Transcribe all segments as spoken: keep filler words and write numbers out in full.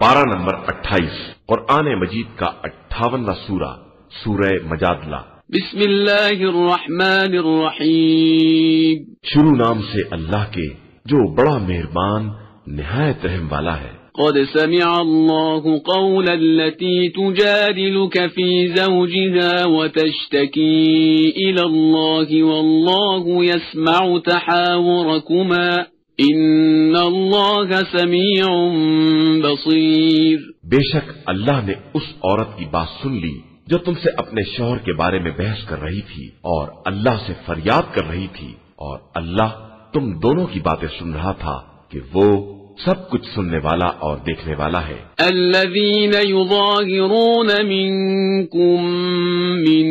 پارہ نمبر اٹھائیس، قرآن مجید کا اٹھاونواں سورہ، سورہ مجادلہ۔ بسم اللہ الرحمن الرحیم، شروع نام سے اللہ کے جو بڑا مہربان نہایت رحم والا ہے۔ قد سمع اللہ قول التي تجادلك في زوجها وتشتكي إلى الله والله يسمع تحاوركما ان اللہ سمیع بصیر۔ بے شک اللہ نے اس عورت کی بات سن لی جو تم سے اپنے شوہر کے بارے میں بحث کر رہی تھی اور اللہ سے فریاد کر رہی تھی، اور اللہ تم دونوں کی باتیں سن رہا تھا کہ وہ سب کچھ سننے والا اور دیکھنے والا ہے۔ الذین یظاہرون منکم من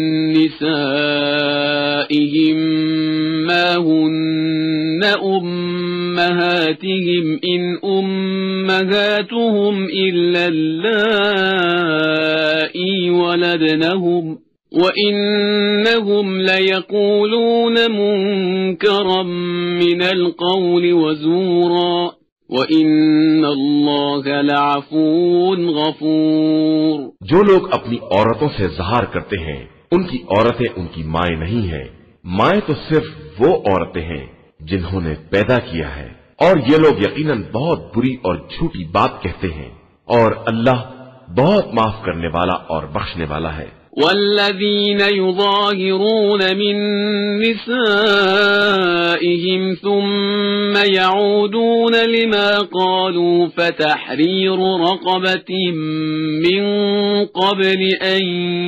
نسائہم ما ہن امہاتہم ان امہاتہم الا اللائی ولدنہم وَإِنَّهُمْ لَيَقُولُونَ مُنكَرًا مِنَ الْقَوْلِ وَزُورًا وَإِنَّ اللَّهَ لَعَفُوٌّ غَفُورٌ۔ جو لوگ اپنی عورتوں سے اظہار کرتے ہیں ان کی عورتیں ان کی مائیں نہیں ہیں، مائیں تو صرف وہ عورتیں ہیں جنہوں نے پیدا کیا ہے، اور یہ لوگ یقیناً بہت بری اور جھوٹی بات کہتے ہیں، اور اللہ بہت معاف کرنے والا اور بخشنے والا ہے۔ والذین یظاہرون من نسائہم ثم یعودون لما قالوا فتحریر رقبة من قبل ان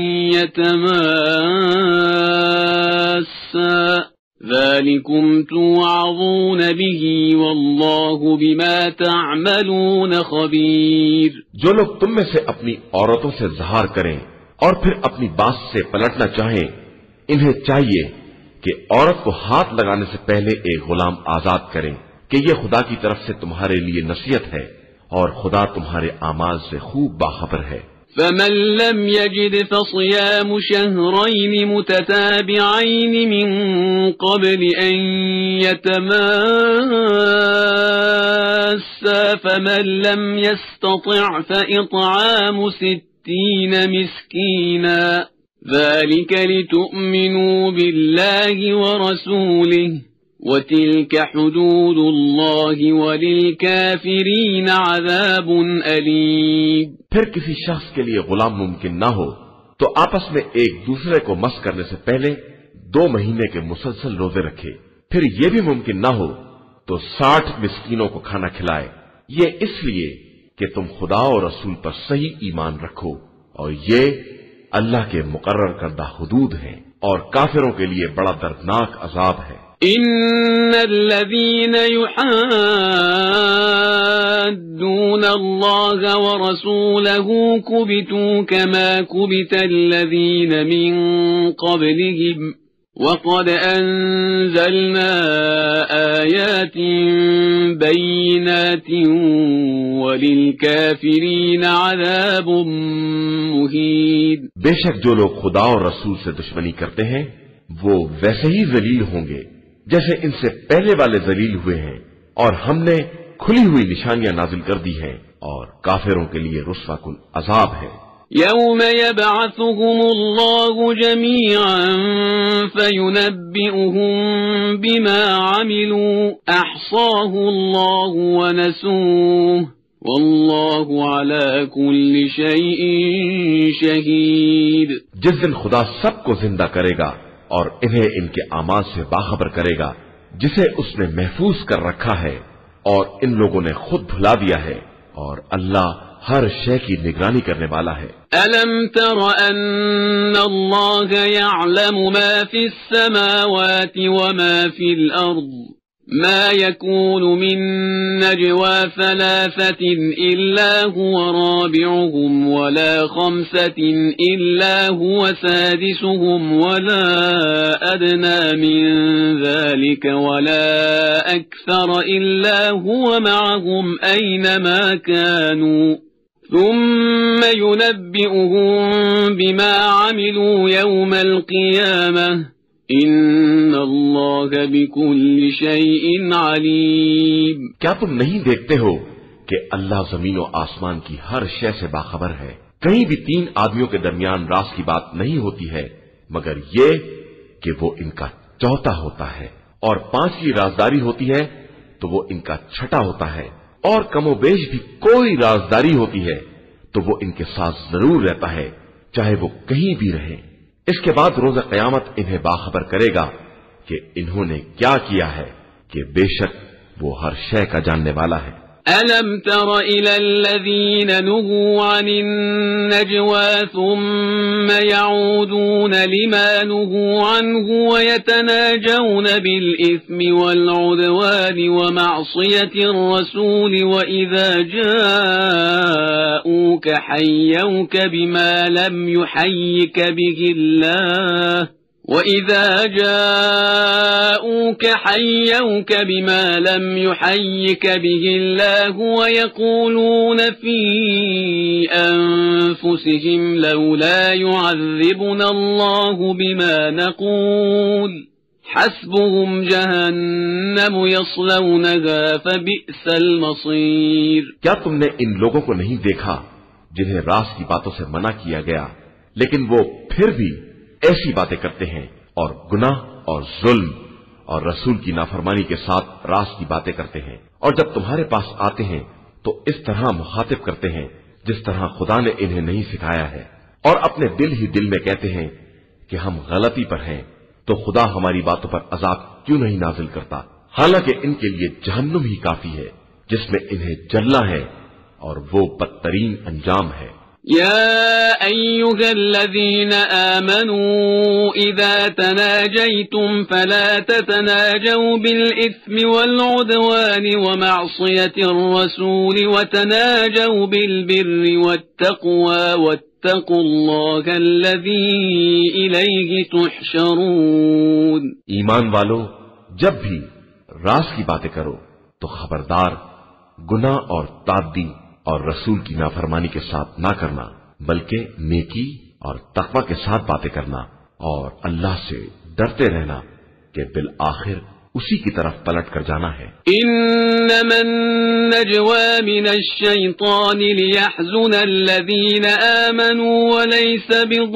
یتماسا ذالکم توعظون به واللہ بما تعملون خبیر۔ جو لوگ تم میں سے اپنی عورتوں سے اظہار کریں اور پھر اپنی بات سے پلٹنا چاہیں، انہیں چاہیے کہ عورت کو ہاتھ لگانے سے پہلے ایک غلام آزاد کریں کہ یہ خدا کی طرف سے تمہارے لیے نصیحت ہے اور خدا تمہارے اعمال سے خوب باخبر ہے۔ فمن لم يجد فصيام شهرين متتابعين من قبل أن يتماسا فمن لم يستطع فإطعام ستين مسكينا ذلك لتؤمنوا بالله ورسوله وتلك حدود الله وللكافرين عذاب أليم۔ پھر کسی شخص کے لیے غلام ممکن نہ ہو تو آپس میں ایک دوسرے کو مس کرنے سے پہلے دو مہینے کے مسلسل روزے رکھے، پھر یہ بھی ممکن نہ ہو تو ساٹھ مسکینوں کو کھانا کھلائے، یہ اس لیے کہ تم خدا اور رسول پر صحیح ایمان رکھو، اور یہ اللہ کے مقرر کردہ حدود ہیں، اور کافروں کے لیے بڑا دردناک عذاب ہے۔ ان الذين يحادون الله ورسوله كبتوا كما كبت الذين من قبلهم وقد انزلنا آيات بينات وللكافرين عذاب مهين۔ بے شک جو لوگ خدا اور رسول سے دشمنی کرتے ہیں وہ ویسے ہی ذلیل ہوں گے جیسے ان سے پہلے والے ذلیل ہوئے ہیں، اور ہم نے کھلی ہوئی نشانیاں نازل کر دی ہیں، اور کافروں کے لیے رسوا کن عذاب ہے۔ یوم یبعثهم اللہ جميعا فینبئهم بما عملوا احصاہ اللہ ونسوہ واللہ علی کل شیء شہید۔ جس دن خدا سب کو زندہ کرے گا اور انہیں ان کے اعمال سے باخبر کرے گا جسے اس نے محفوظ کر رکھا ہے، اور ان لوگوں نے خود بھلا دیا ہے، اور اللہ ہر شے کی نگرانی کرنے والا ہے۔ الم تر ان اللہ یعلم ما فی السماوات وما فی الارض ما يكون من نجوى ثلاثة إلا هو رابعهم ولا خمسة إلا هو سادسهم ولا أدنى من ذلك ولا أكثر إلا هو معهم أينما كانوا ثم ينبئهم بما عملوا يوم القيامة ان اللہ بکل شیء علیم۔ کیا تم نہیں دیکھتے ہو کہ اللہ زمین و آسمان کی ہر شے سے باخبر ہے. کہیں بھی تین آدمیوں کے درمیان راز کی بات نہیں ہوتی ہے مگر یہ کہ وہ ان کا چوتھا ہوتا ہے، اور پانچویں رازداری ہوتی ہے تو وہ ان کا چھٹا ہوتا ہے، اور کم و بیش بھی کوئی رازداری ہوتی ہے تو وہ ان کے ساتھ ضرور رہتا ہے چاہے وہ کہیں بھی رہے. اس کے بعد روز قیامت انہیں باخبر کرے گا کہ انہوں نے کیا کیا ہے کہ بے شک وہ ہر شے کا جاننے والا ہے. أَلَمْ تَرَ إِلَى الَّذِينَ نُهُوا عَنِ النَّجْوَى ثُمَّ يَعُودُونَ لِمَا نُهُوا عَنْهُ وَيَتَنَاجَوْنَ بِالْإِثْمِ وَالْعُدْوَانِ وَمَعْصِيَةِ الرَّسُولِ وَإِذَا جَاءُوكَ حَيَّوْكَ بِمَا لَمْ يُحَيِّكَ بِهِ اللَّهُ وَإِذَا جَاءُوكَ حَيَّوْكَ بِمَا لَمْ يُحَيِّكَ بِهِ اللَّهُ وَيَقُولُونَ فِي أَنفُسِهِمْ لَوْلَا يُعَذِّبُنَا اللَّهُ بِمَا نَقُولُ حَسْبُهُمْ جَهَنَّمُ يَصْلَوْنَهَا فَبِئْسَ الْمَصِيرُ. کیا تم نے ان لوگوں کو نہیں دیکھا جنہیں راز کی باتوں سے منع کیا گیا لیکن وہ پھر بھی ایسی باتیں کرتے ہیں اور گناہ اور ظلم اور رسول کی نافرمانی کے ساتھ راز کی باتیں کرتے ہیں، اور جب تمہارے پاس آتے ہیں تو اس طرح مخاطب کرتے ہیں جس طرح خدا نے انہیں نہیں سکھایا ہے، اور اپنے دل ہی دل میں کہتے ہیں کہ ہم غلطی پر ہیں تو خدا ہماری باتوں پر عذاب کیوں نہیں نازل کرتا، حالانکہ ان کے لیے جہنم ہی کافی ہے جس میں انہیں جلنا ہے اور وہ بدترین انجام ہے. يا أيها الذين آمنوا إذا تناجيتم فلا تتناجوا بالإثم والعدوان ومعصية الرسول وتناجوا بالبر والتقوى واتقوا الله الذي إليه تحشرون. ایمان والو، جب بھی راز کی باتیں کرو تو خبردار گناہ اور تعدی اور رسول کی نافرمانی کے ساتھ نہ کرنا بلکہ نیکی اور تقوی کے ساتھ باتیں کرنا اور اللہ سے ڈرتے رہنا کہ بالآخر اسی کی طرف پلٹ کر جانا ہے. انما النجوى من الشيطان ليحزن الذين آمنوا وليس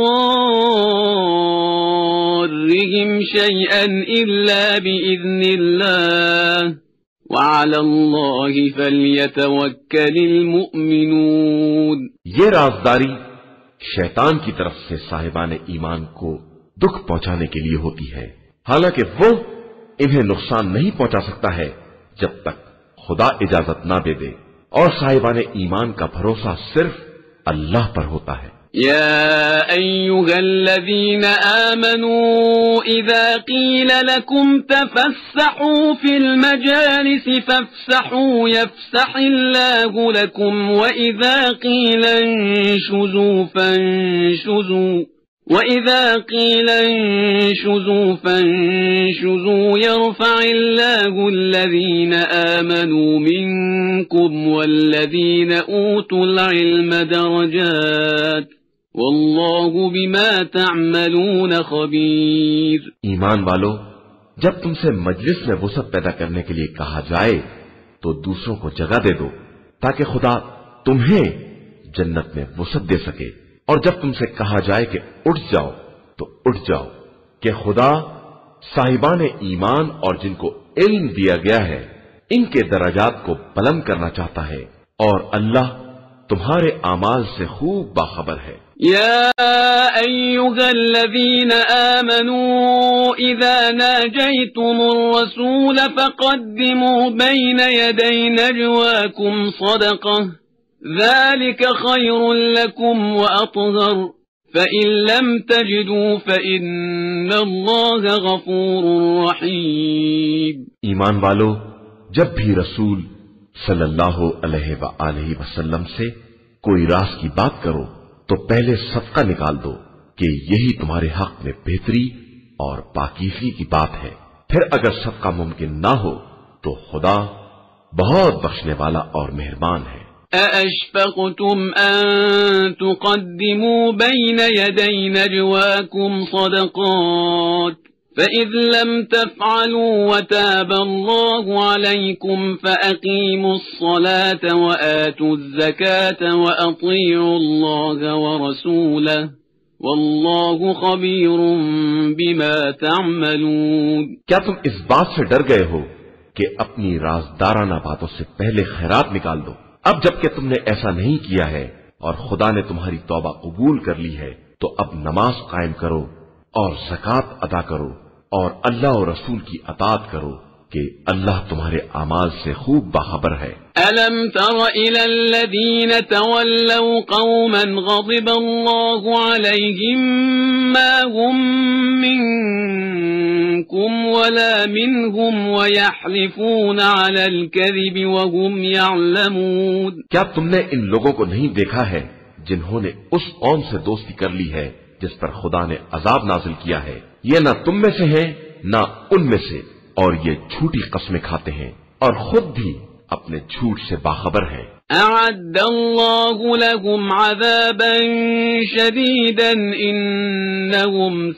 بضارهم شيئا إلا بإذن الله وَعَلَى اللَّهِ فَلْيَتَوَكَّلِ الْمُؤْمِنُونَ. یہ رازداری شیطان کی طرف سے صاحبان ایمان کو دکھ پہنچانے کے لیے ہوتی ہے، حالانکہ وہ انہیں نقصان نہیں پہنچا سکتا ہے جب تک خدا اجازت نہ دے دے، اور صاحبان ایمان کا بھروسہ صرف اللہ پر ہوتا ہے. يا أيها الذين آمنوا إذا قيل لكم تفسحوا في المجالس فافسحوا يفسح الله لكم وإذا قيل انشزوا فانشزوا وَإِذَا قِيلَ انشُزُوا فَانشُزُوا يَرْفَعِ اللَّهُ الَّذِينَ آمَنُوا مِنكُمْ وَالَّذِينَ أُوتُوا الْعِلْمَ دَرَجَاتٍ وَاللَّهُ بِمَا تَعْمَلُونَ خَبِيرٌ. ایمان والو، جب تم سے مجلس میں وسعت پیدا کرنے کے لیے کہا جائے تو دوسروں کو جگہ دے دو تاکہ خدا تمہیں جنت میں وسعت دے سکے، اور جب تم سے کہا جائے کہ اٹھ جاؤ تو اٹھ جاؤ، کہ خدا صاحبان ایمان اور جن کو علم دیا گیا ہے ان کے درجات کو بلند کرنا چاہتا ہے، اور اللہ تمہارے اعمال سے خوب باخبر ہے. يا أيها الذين آمنوا إذا ناجيتم الرسول فقدموا بين يدي نجواكم صدقة ذلك خير لكم وأطهر فإن لم تجدوا فإن الله غفور رحيم. ایمان والو، جب بھی رسول صلی اللہ علیہ وآلہ وسلم سے کوئی راز کی بات کرو تو پہلے صدقہ نکال دو کہ یہی تمہارے حق میں بہتری اور پاکیزگی کی بات ہے، پھر اگر صدقہ ممکن نہ ہو تو خدا بہت بخشنے والا اور مہربان ہے. أَأَشْفَقْتُمْ أَن تُقَدِّمُوا بَيْنَ يَدَيْ نَجْوَاكُمْ صَدَقَاتٍ فإذ لم تفعلوا وتاب الله عليكم فأقيموا الصلاة وآتوا الزكاة وأطيعوا الله ورسوله والله خبير بما تعملون۔ کیا تم اس بات سے ڈر گئے ہو کہ اپنی رازدارانہ باتوں سے پہلے خیرات نکال دو؟ اب جب کہ تم نے ایسا نہیں کیا ہے اور خدا نے تمہاری توبہ قبول کر لی ہے تو اب نماز قائم کرو اور زکوٰۃ ادا کرو اور اللہ اور رسول کی اطاعت کرو کہ اللہ تمہارے اعمال سے خوب باخبر ہے۔ أَلَمْ تَرَ إِلَى الَّذِينَ تَوَلَّوْا قَوْمًا غَضِبَ اللَّهُ عَلَيْهِمْ مَا هُمْ مِنكُمْ وَلَا مِنْهُمْ وَيَحْلِفُونَ عَلَى الْكَذِبِ وَهُمْ يَعْلَمُونَ۔ کیا تم نے ان لوگوں کو نہیں دیکھا ہے جنہوں نے اس قوم سے دوستی کر لی ہے جس پر خدا نے عذاب نازل کیا ہے؟ یہ نہ تم میں سے ہیں نہ ان میں سے، اور یہ جھوٹی قسمیں کھاتے ہیں اور خود بھی اپنے جھوٹ سے باخبر ہیں۔ أعد الله لهم عذابا شديدا إنهم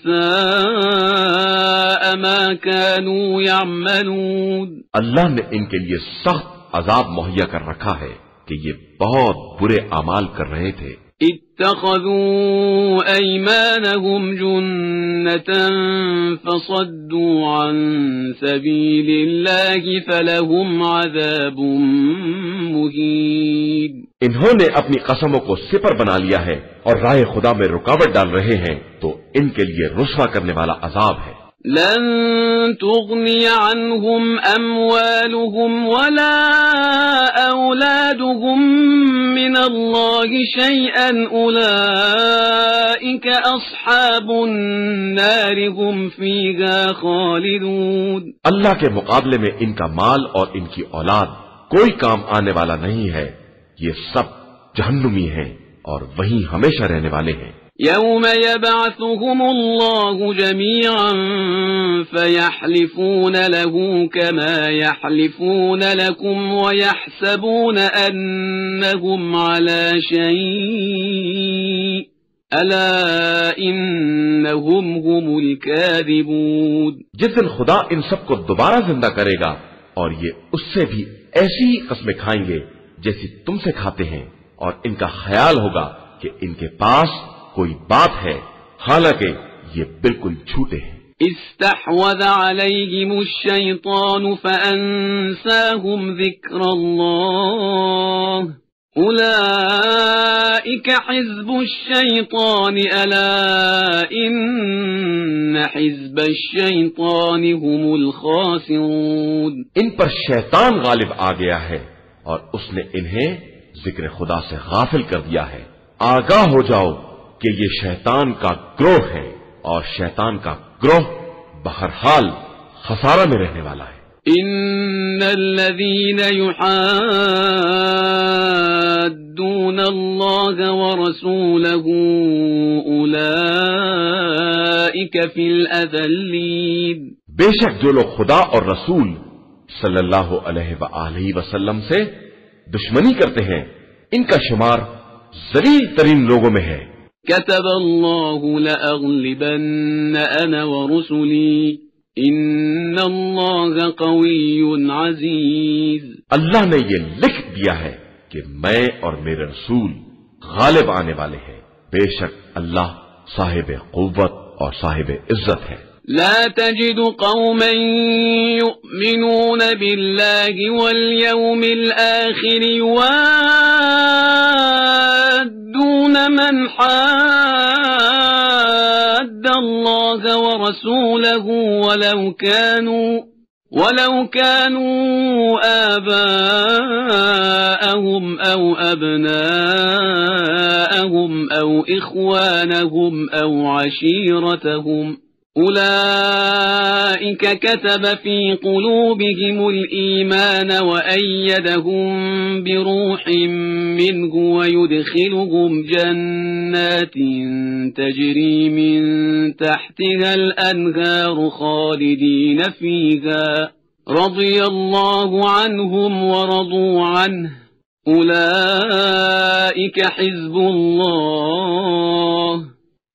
ساء ما كانوا يعملون۔ اللہ نے ان کے لیے سخت عذاب مہیا کر رکھا ہے کہ یہ بہت برے اعمال کر رہے تھے۔ اتخذوا أيمانهم جنة فصدوا عن سبيل الله فلهم عذاب مهين۔ انہوں نے اپنی قسموں کو سپر بنا لیا ہے اور راہ خدا میں رکاوٹ ڈال رہے ہیں تو ان کے لیے رسوا کرنے والا عذاب ہے۔ لن تغني عنهم أموالهم ولا أولادهم من الله شيئا أولئك أصحاب النار هم فيها خالدون۔ اللہ کے مقابلے میں ان کا مال اور ان کی اولاد کوئی کام آنے والا نہیں ہے، یہ سب جہنمی ہیں اور وہیں ہمیشہ رہنے والے ہیں۔ يوم يبعثهم الله جميعا فيحلفون له كما يحلفون لكم ويحسبون أنهم على شيء ألا إنهم هم الكاذبون۔ جس دن خدا ان سب کو دوبارہ زندہ کرے گا اور یہ اس سے بھی ایسی ہی قسمیں کھائیں گے جیسی تم سے کھاتے ہیں، اور ان کا خیال ہوگا کہ ان کے پاس کوئی بات ہے، حالانکہ یہ بالکل جھوٹے ہیں۔ استحوذ عليهم الشيطان فأنساهم ذكر الله أولئك حزب الشيطان ألا إن حزب الشيطان هم الخاسرون۔ ان پر شیطان غالب آ گیا ہے اور اس نے انہیں ذکر خدا سے غافل کر دیا ہے۔ آگاہ ہو جاؤ کہ یہ شیطان کا گروہ ہے اور شیطان کا گروہ بہرحال خسارہ میں رہنے والا ہے۔ ان الذين يحادون الله ورسوله اولئك في الاذلين۔ بے شک جو لوگ خدا اور رسول صلی اللہ علیہ وآلہ وسلم سے دشمنی کرتے ہیں ان کا شمار ذلیل ترین لوگوں میں ہے۔ كتب الله لأغلبن أنا ورسلي إن الله قوي عزيز۔ اللہ نے یہ لکھ دیا ہے کہ میں اور میرے رسول غالب آنے والے ہیں، بے شک اللہ صاحب قوت اور صاحب عزت ہے۔ لا تجد قوما يؤمنون بالله واليوم الآخر يوادون من حاد الله ورسوله ولو كانوا ولو كانوا آباءهم أو أبناءهم أو إخوانهم أو عشيرتهم أولئك كتب في قلوبهم الإيمان وأيدهم بروح منه ويدخلهم جنات تجري من تحتها الأنهار خالدين فيها رضي الله عنهم ورضوا عنه أولئك حزب الله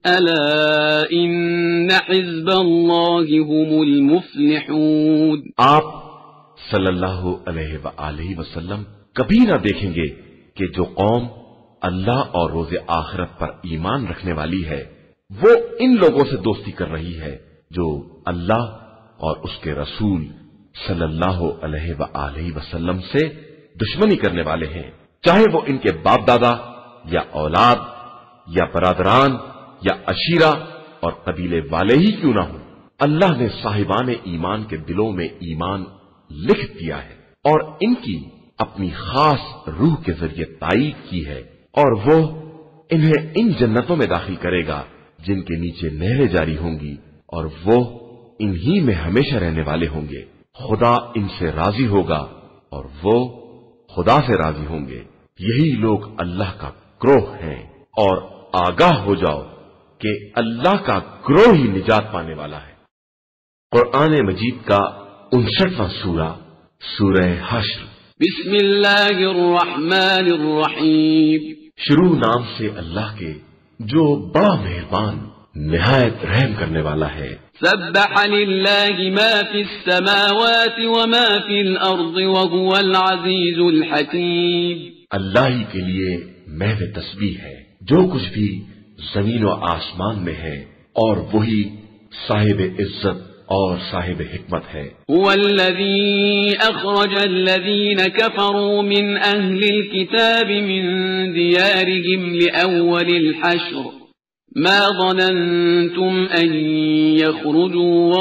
ألا إن حزب الله هم المفلحون۔ آپ صلی اللہ علیہ وآلہ وسلم کبھی نہ دیکھیں گے کہ جو قوم اللہ اور روز آخرت پر ایمان رکھنے والی ہے وہ ان لوگوں سے دوستی کر رہی ہے جو اللہ اور اس کے رسول صلی اللہ علیہ وآلہ وسلم سے دشمنی کرنے والے ہیں، چاہے وہ ان کے باپ دادا یا اولاد یا برادران یا عشیرہ اور قبیلے والے ہی کیوں نہ ہوں۔ اللہ نے صاحبان ایمان کے دلوں میں ایمان لکھ دیا ہے اور ان کی اپنی خاص روح کے ذریعے تائید کی ہے، اور وہ انہیں ان جنتوں میں داخل کرے گا جن کے نیچے نہریں جاری ہوں گی، اور وہ انہی میں ہمیشہ رہنے والے ہوں گے۔ خدا ان سے راضی ہوگا اور وہ خدا سے راضی ہوں گے۔ یہی لوگ اللہ کا گروہ ہیں، اور آگاہ ہو جاؤ کہ اللہ کا گروہ ہی نجات پانے والا ہے۔ قرآن مجید کا انسٹھواں سورہ سورہ حشر۔ بسم اللہ الرحمن الرحیم۔ شروع نام سے اللہ کے جو بڑا مہربان نہایت رحم کرنے والا ہے۔ سبح للہ ما فی السماوات وما فی الارض وهو العزیز الحکیم۔ اللہ ہی کے لیے محض تسبیح ہے جو کچھ بھی زمین و آسمان میں ہے، اور وہی صاحب عزت اور صاحب حکمت ہے۔ هو الذی اخرج الذین کفروا من اہل الكتاب من دیارهم لأول الحشر ما ظننتم ان يخرجوا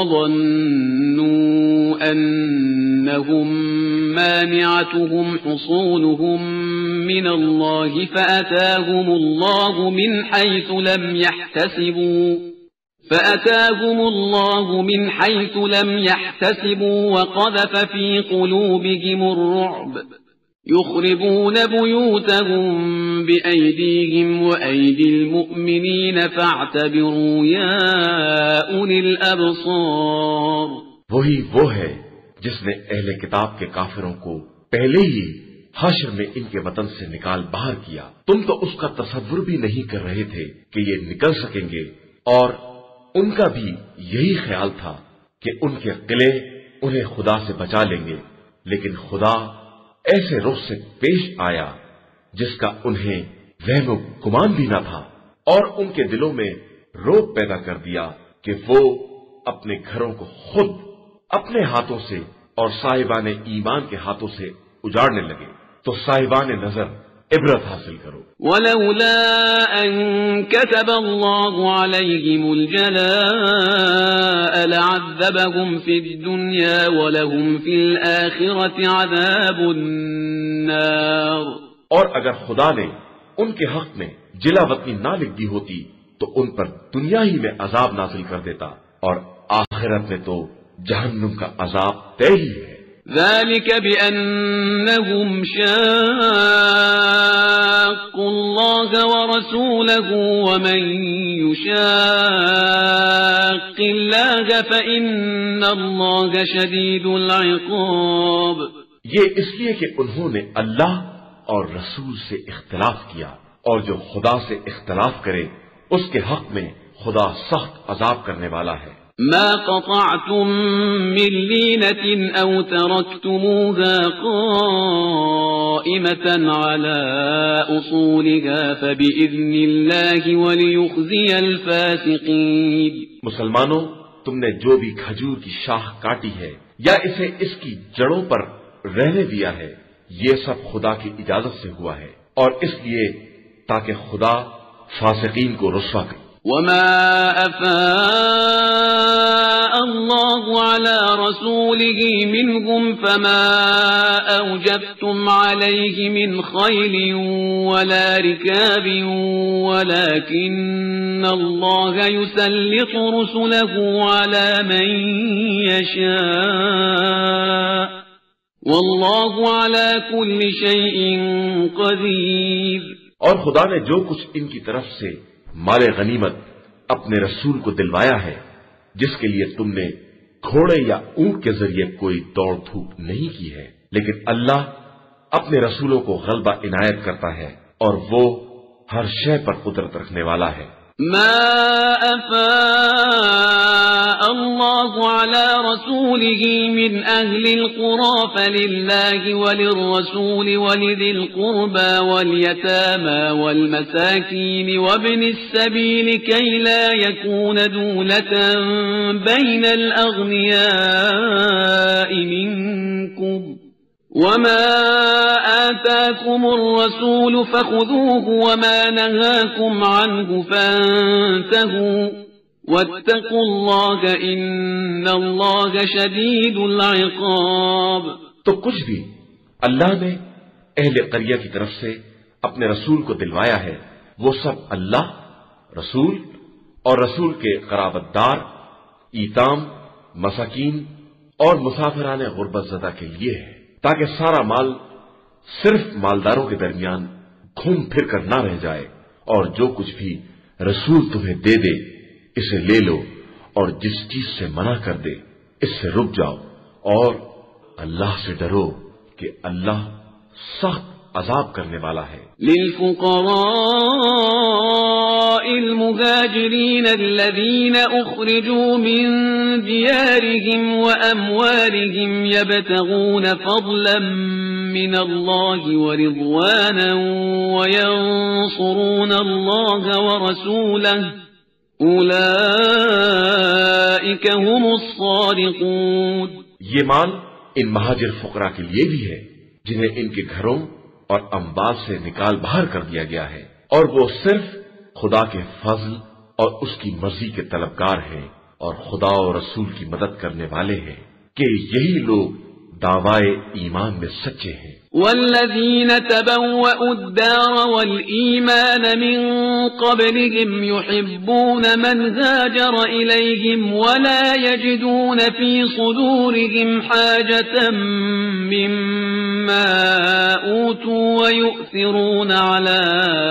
وظنوا انهم مانعتهم حصونهم من الله فأتاهم الله من حيث لم يحتسبوا فأتاهم الله من حيث لم يحتسبوا وقذف في قلوبهم الرعب يخربون بيوتهم بأيديهم وأيدي المؤمنين فاعتبروا يا أولي الأبصار۔ وہی وہ ہے جس نے اہل کتاب کے کافروں کو پہلے ہی حشر میں ان کے وطن سے نکال باہر کیا۔ تم تو اس کا تصور بھی نہیں کر رہے تھے کہ یہ نکل سکیں گے، اور ان کا بھی یہی خیال تھا کہ ان کے قلعے انہیں خدا سے بچا لیں گے، لیکن خدا ایسے رخ سے پیش آیا جس کا انہیں وہم و گمان بھی نہ تھا، اور ان کے دلوں میں روب پیدا کر دیا کہ وہ اپنے گھروں کو خود اپنے ہاتھوں سے اور صاحبان ایمان کے ہاتھوں سے اجاڑنے لگے۔ تو صاحبان نظر عبرت حاصل کرو۔ ولولا ان كتب الله عليهم الجلاء لعذبهم في الدنيا ولهم في الآخرة عذاب النار۔ اور اگر خدا نے ان کے حق میں جلا وطنی نہ لکھ دی ہوتی تو ان پر دنیا ہی میں عذاب نازل کر دیتا، اور آخرت میں تو جہنم کا عذاب طے ہی ہے۔ ذلك بأنهم شاقوا الله ورسوله ومن يشاق الله فإن الله شديد العقاب۔ یہ اس لیے کہ انہوں نے اللہ اور رسول سے اختلاف کیا، اور جو خدا سے اختلاف کرے اس کے حق میں خدا سخت عذاب کرنے والا ہے۔ ما قطعتم من لينة أو تركتموها قائمة على أصولها فبإذن الله وليخزي الفاسقين۔ مسلمانوں، تم نے جو بھی کھجور کی شاخ کاٹی ہے یا اسے اس کی جڑوں پر رہنے دیا ہے، یہ سب خدا کی اجازت سے ہوا ہے، اور اس لیے تاکہ خدا فاسقین کو رسوا کرے۔ وما أفاء الله على رسوله منهم فما أوجبتم عليه من خيل ولا ركاب ولكن الله يسلط رسله على من يشاء والله على كل شيء قدير۔ اور خدا نے جو کچھ ان کی طرف سے مال غنیمت اپنے رسول کو دلوایا ہے، جس کے لیے تم نے گھوڑے یا اونٹ کے ذریعے کوئی دوڑ دھوپ نہیں کی ہے، لیکن اللہ اپنے رسولوں کو غلبہ عنایت کرتا ہے، اور وہ ہر شے پر قدرت رکھنے والا ہے۔ ما أفاء الله على رسوله من أهل القرى فلله وللرسول ولذي القربى واليتامى والمساكين وابن السبيل كي لا يكون دولة بين الأغنياء منكم وما آتاكم الرسول فخذوه وما نهاكم عنه فانتهوا واتقوا الله إن الله شديد العقاب. تو کچھ بھی اللہ نے اہل قریہ کی طرف سے اپنے رسول کو دلوایا ہے وہ سب اللہ، رسول اور رسول کے قرابت دار، ایتام، مساکین اور مسافران غربت زدہ کے لیے ہے، تاکہ سارا مال صرف مالداروں کے درمیان گھوم پھر کر نہ رہ جائے، اور جو کچھ بھی رسول تمہیں دے دے اسے لے لو، اور جس چیز سے منع کر دے اس سے رک جاؤ، اور اللہ سے ڈرو کہ اللہ سخت عذاب کرنے والا ہے. للفقراء المهاجرين الذين أخرجوا من ديارهم وأموالهم يبتغون فضلا من الله ورضوانا وينصرون الله ورسوله أولئك هم الصادقون. یہ مال ان مہاجر فقراء کے لیے بھی ہے جنہیں ان کے گھروں اور اموال سے نکال باہر کر دیا گیا ہے، اور وہ صرف خدا کے فضل اور اس کی مرضی کے طلبگار ہیں اور خدا اور رسول کی مدد کرنے والے ہیں کہ یہی لوگ دعوائے ایمان میں سچے ہیں. والذين تبوأوا الدار والإيمان من قبلهم يحبون من هاجر إليهم ولا يجدون في صدورهم حاجة مما أوتوا ويؤثرون على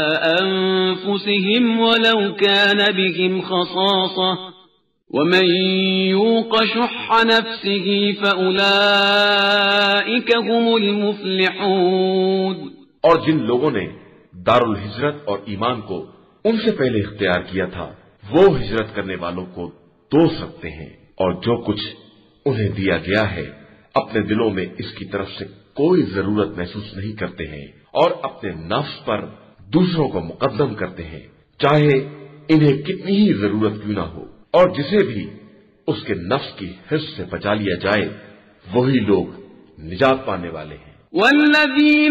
أنفسهم ولو كان بهم خصاصة ومن يوق شح نفسه فأولئك هم المفلحون. اور جن لوگوں نے دار الہجرت اور ایمان کو ان سے پہلے اختیار کیا تھا وہ ہجرت کرنے والوں کو دوست رکھتے ہیں، اور جو کچھ انہیں دیا گیا ہے اپنے دلوں میں اس کی طرف سے کوئی ضرورت محسوس نہیں کرتے ہیں، اور اپنے نفس پر دوسروں کو مقدم کرتے ہیں چاہے انہیں کتنی ہی ضرورت کیوں نہ ہو، اور جسے بھی اس کے نفس کی حرص سے بچا لیا جائے وہی لوگ نجات پانے والے ہیں. والذین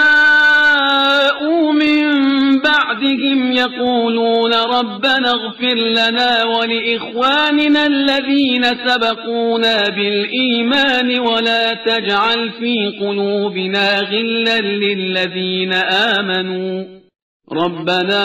جاءوا من بعدهم يقولون ربنا اغفر لنا ولإخواننا الذين سبقونا بالإيمان ولا تجعل في قلوبنا غلا للذين آمنوا ربنا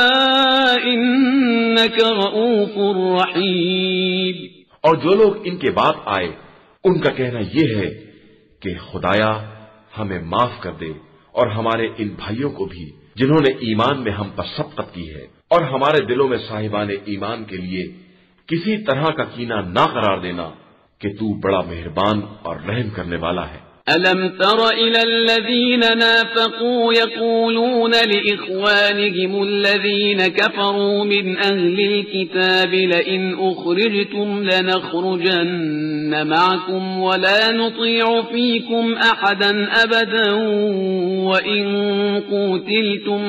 انك رؤوف رحیم. اور جو لوگ ان کے بعد آئے ان کا کہنا یہ ہے کہ خدایا ہمیں معاف کر دے، اور ہمارے ان بھائیوں کو بھی جنہوں نے ایمان میں ہم پر سبقت کی ہے، اور ہمارے دلوں میں صاحبان ایمان کے لیے کسی طرح کا کینہ نہ قرار دینا کہ تو بڑا مہربان اور رحم کرنے والا ہے. ألم تر إلى الذين نافقوا يقولون لإخوانهم الذين كفروا من أهل الكتاب لئن أخرجتم لنخرجن معكم ولا نطيع فيكم أحدا أبدا وإن قتلتم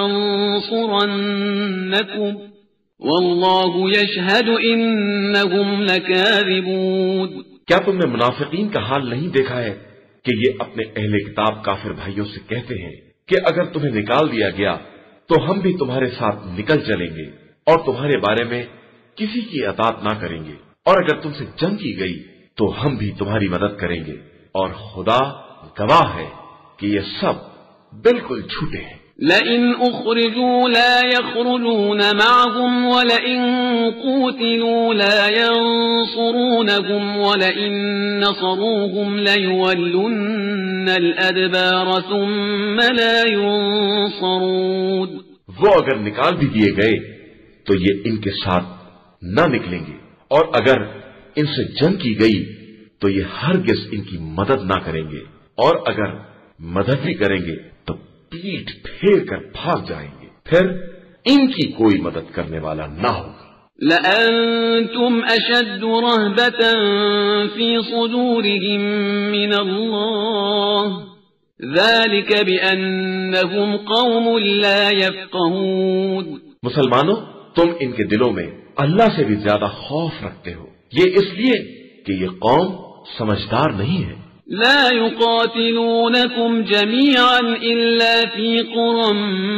لننصرنكم والله يشهد إنهم لكاذبون. کیا تم نے منافقین کا حال نہیں دیکھا ہے کہ یہ اپنے اہل کتاب کافر بھائیوں سے کہتے ہیں کہ اگر تمہیں نکال دیا گیا تو ہم بھی تمہارے ساتھ نکل چلیں گے اور تمہارے بارے میں کسی کی اطاعت نہ کریں گے، اور اگر تم سے جنگ کی گئی تو ہم بھی تمہاری مدد کریں گے، اور خدا گواہ ہے کہ یہ سب بالکل جھوٹے ہیں. لئن اخرجوا لا يخرجون معهم ولئن قوتلوا لا ينصرونهم ولئن نصروهم ليولن الادبار ثم لا ينصرون. وہ اگر نکال بھی دیے گئے تو یہ ان کے ساتھ نہ نکلیں گے، اور اگر ان سے جنگ کی گئی تو یہ ہرگز ان کی مدد نہ کریں گے، اور اگر مدد بھی کریں گے تو پیٹ پھیر کر بھاگ جائیں گے. پھر ان کی کوئی مدد کرنے والا نہ ہوگا۔ لأنتم أشد رهبة في صدورهم من الله ذلك بأنهم قوم لا يفقهون۔ مسلمانوں، تم ان کے دلوں میں اللہ سے بھی زیادہ خوف رکھتے ہو، یہ اس لیے کہ یہ قوم سمجھدار نہیں ہے۔ لا يقاتلونكم جميعا إلا في قرى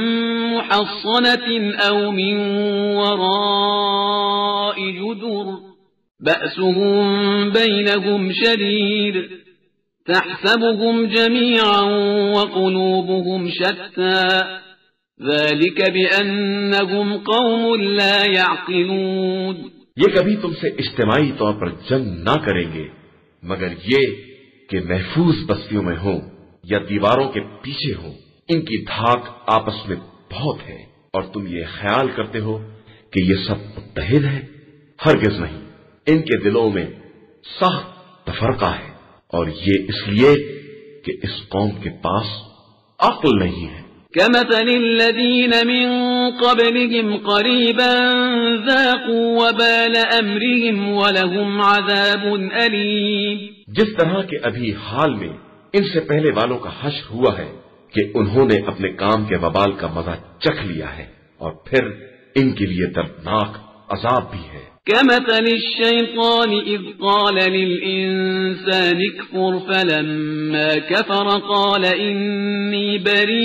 محصنة أو من وراء جدر بأسهم بينهم شديد تحسبهم جميعا وقلوبهم شتى ذلك بأنهم قوم لا يعقلون۔ یہ کبھی تم سے اجتماعی طور پر جنگ نہ کریں گے مگر یہ کہ محفوظ بستیوں میں ہوں یا دیواروں کے پیچھے ہوں، ان کی دھاک آپس میں بہت ہے اور تم یہ خیال کرتے ہو کہ یہ سب متحد ہے، ہرگز نہیں، ان کے دلوں میں سخت تفرقہ ہے اور یہ اس لیے کہ اس قوم کے پاس عقل نہیں ہے۔ كمثل الذين من قبلهم قريبا ذاقوا وبال أمرهم ولهم عذاب أليم۔ جس طرح کے ابھی حال میں ان سے پہلے والوں کا حشر ہوا ہے کہ انہوں نے اپنے کام کے وبال کا مزہ چکھ لیا ہے اور پھر ان کے لیے دردناک عذاب بھی ہے۔ كمثل الشيطان إذ قال للإنسان اكفر فلما كفر قال إني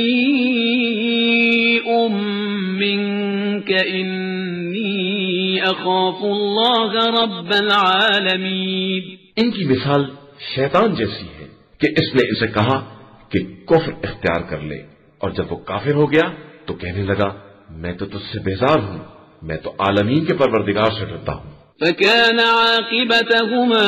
بريء منك إني أخاف الله رب العالمين۔ ان کی مثال شیطان جیسی ہے کہ اس نے اسے کہا کہ کفر اختیار کر لے، اور جب وہ کافر ہو گیا تو کہنے لگا میں تو تجھ سے بیزار ہوں، میں تو عالمین کے پروردگار سے ڈرتا ہوں۔ فكان عاقبتهما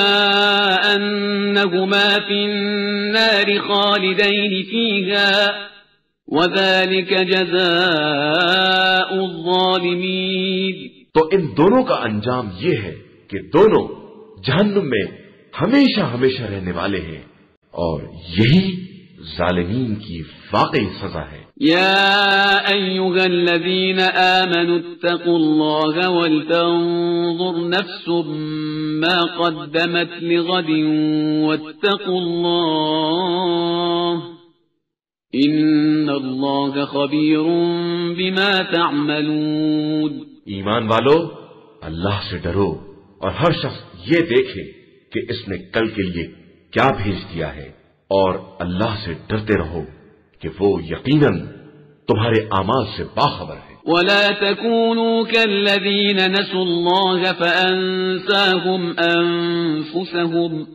أنهما في النار خالدين فيها وذلك جزاء الظالمين۔ تو ان دونوں کا انجام یہ ہے کہ دونوں جہنم میں ہمیشہ ہمیشہ رہنے والے ہیں اور یہی ظالمین کی واقعی سزا ہے۔ يا أيها الذين آمنوا اتقوا الله ولتنظر نفس ما قدمت لغد واتقوا الله إن الله خبير بما تعملون۔ ایمان والو، اللہ سے ڈرو اور ہر شخص یہ دیکھے کہ اس نے کل کے لیے کیا بھیج دیا ہے، اور اللہ سے ڈرتے رہو کہ وہ یقیناً تمہارے اعمال سے باخبر ہے۔ ولا تكونوا كالذين نسوا الله فأنساهم أنفسهم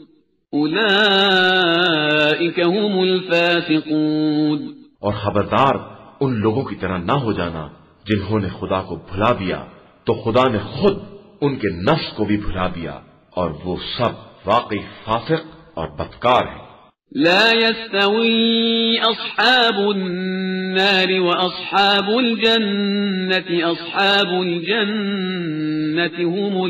أولئك هم الفاسقون۔ اور خبردار ان لوگوں کی طرح نہ ہو جانا جنہوں نے خدا کو بھلا دیا تو خدا نے خود ان کے نفس کو بھی بھلا دیا، اور وہ سب واقعی فاسق اور بدکار ہیں۔ لا يستوي أصحاب النار وأصحاب الجنة أصحاب الجنة هم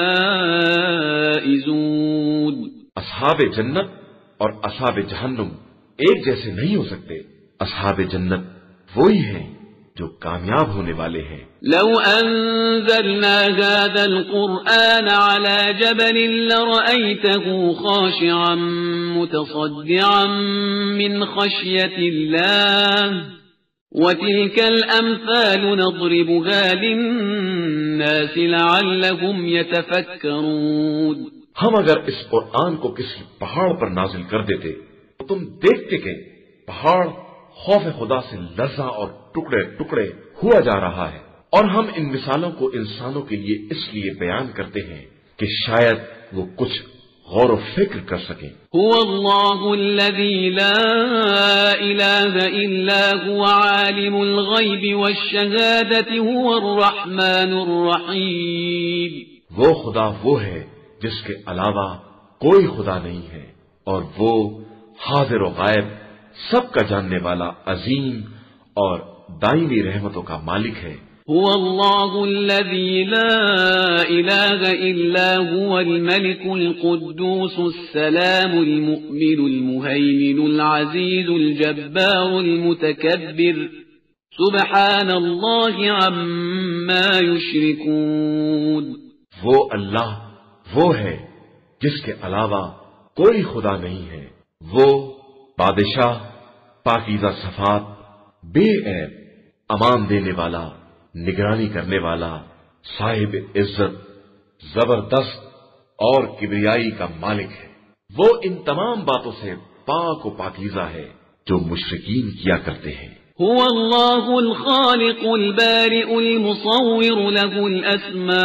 الفائزون۔ اصحاب جنت اور اصحاب جہنم ایک جیسے نہیں ہو سکتے، اصحاب جنت وہی ہیں جو کامیاب ہونے والے ہیں۔ لو أنزلنا هذا القرآن على جبل لرأيته خاشعا متصدعا من خشية الله وتلك الأمثال نضربها للناس لعلهم يتفكرون۔ ہم اگر اس قرآن کو کسی پہاڑ پر نازل کر دیتے تو تم دیکھتے کہ پہاڑ خوف خدا سے لرزاں اور ٹکڑے ٹکڑے ہوا جا رہا ہے، اور ہم ان مثالوں کو انسانوں کے لیے اس لیے بیان کرتے ہیں کہ شاید وہ کچھ غور و فکر کر سکیں۔ هو الله الذي لا إله إلا هو عالم الغيب والشهادة هو الرحمن الرحيم۔ وہ خدا وہ ہے جس کے علاوہ کوئی خدا نہیں ہے، اور وہ حاضر و غائب سب کا جاننے والا عظیم اور دائمی رحمتوں کا مالک ہے۔ هو الله الذي لا إله إلا هو الملك القدوس السلام المؤمن المهيمن العزيز الجبار المتكبر سبحان اللہ عما یشرکون. وہ اللہ وہ ہے جس کے علاوہ کوئی خدا نہیں ہے. وہ بادشاہ، پاکیزہ صفات، بے عیب، امان دینے والا، نگرانی کرنے والا، صاحب عزت، زبردست اور کبریائی کا مالک ہے. وہ ان تمام باتوں سے پاک و پاکیزہ ہے جو مشرکین کیا کرتے ہیں. هو اللہ الخالق البارئ المصور له الاسماء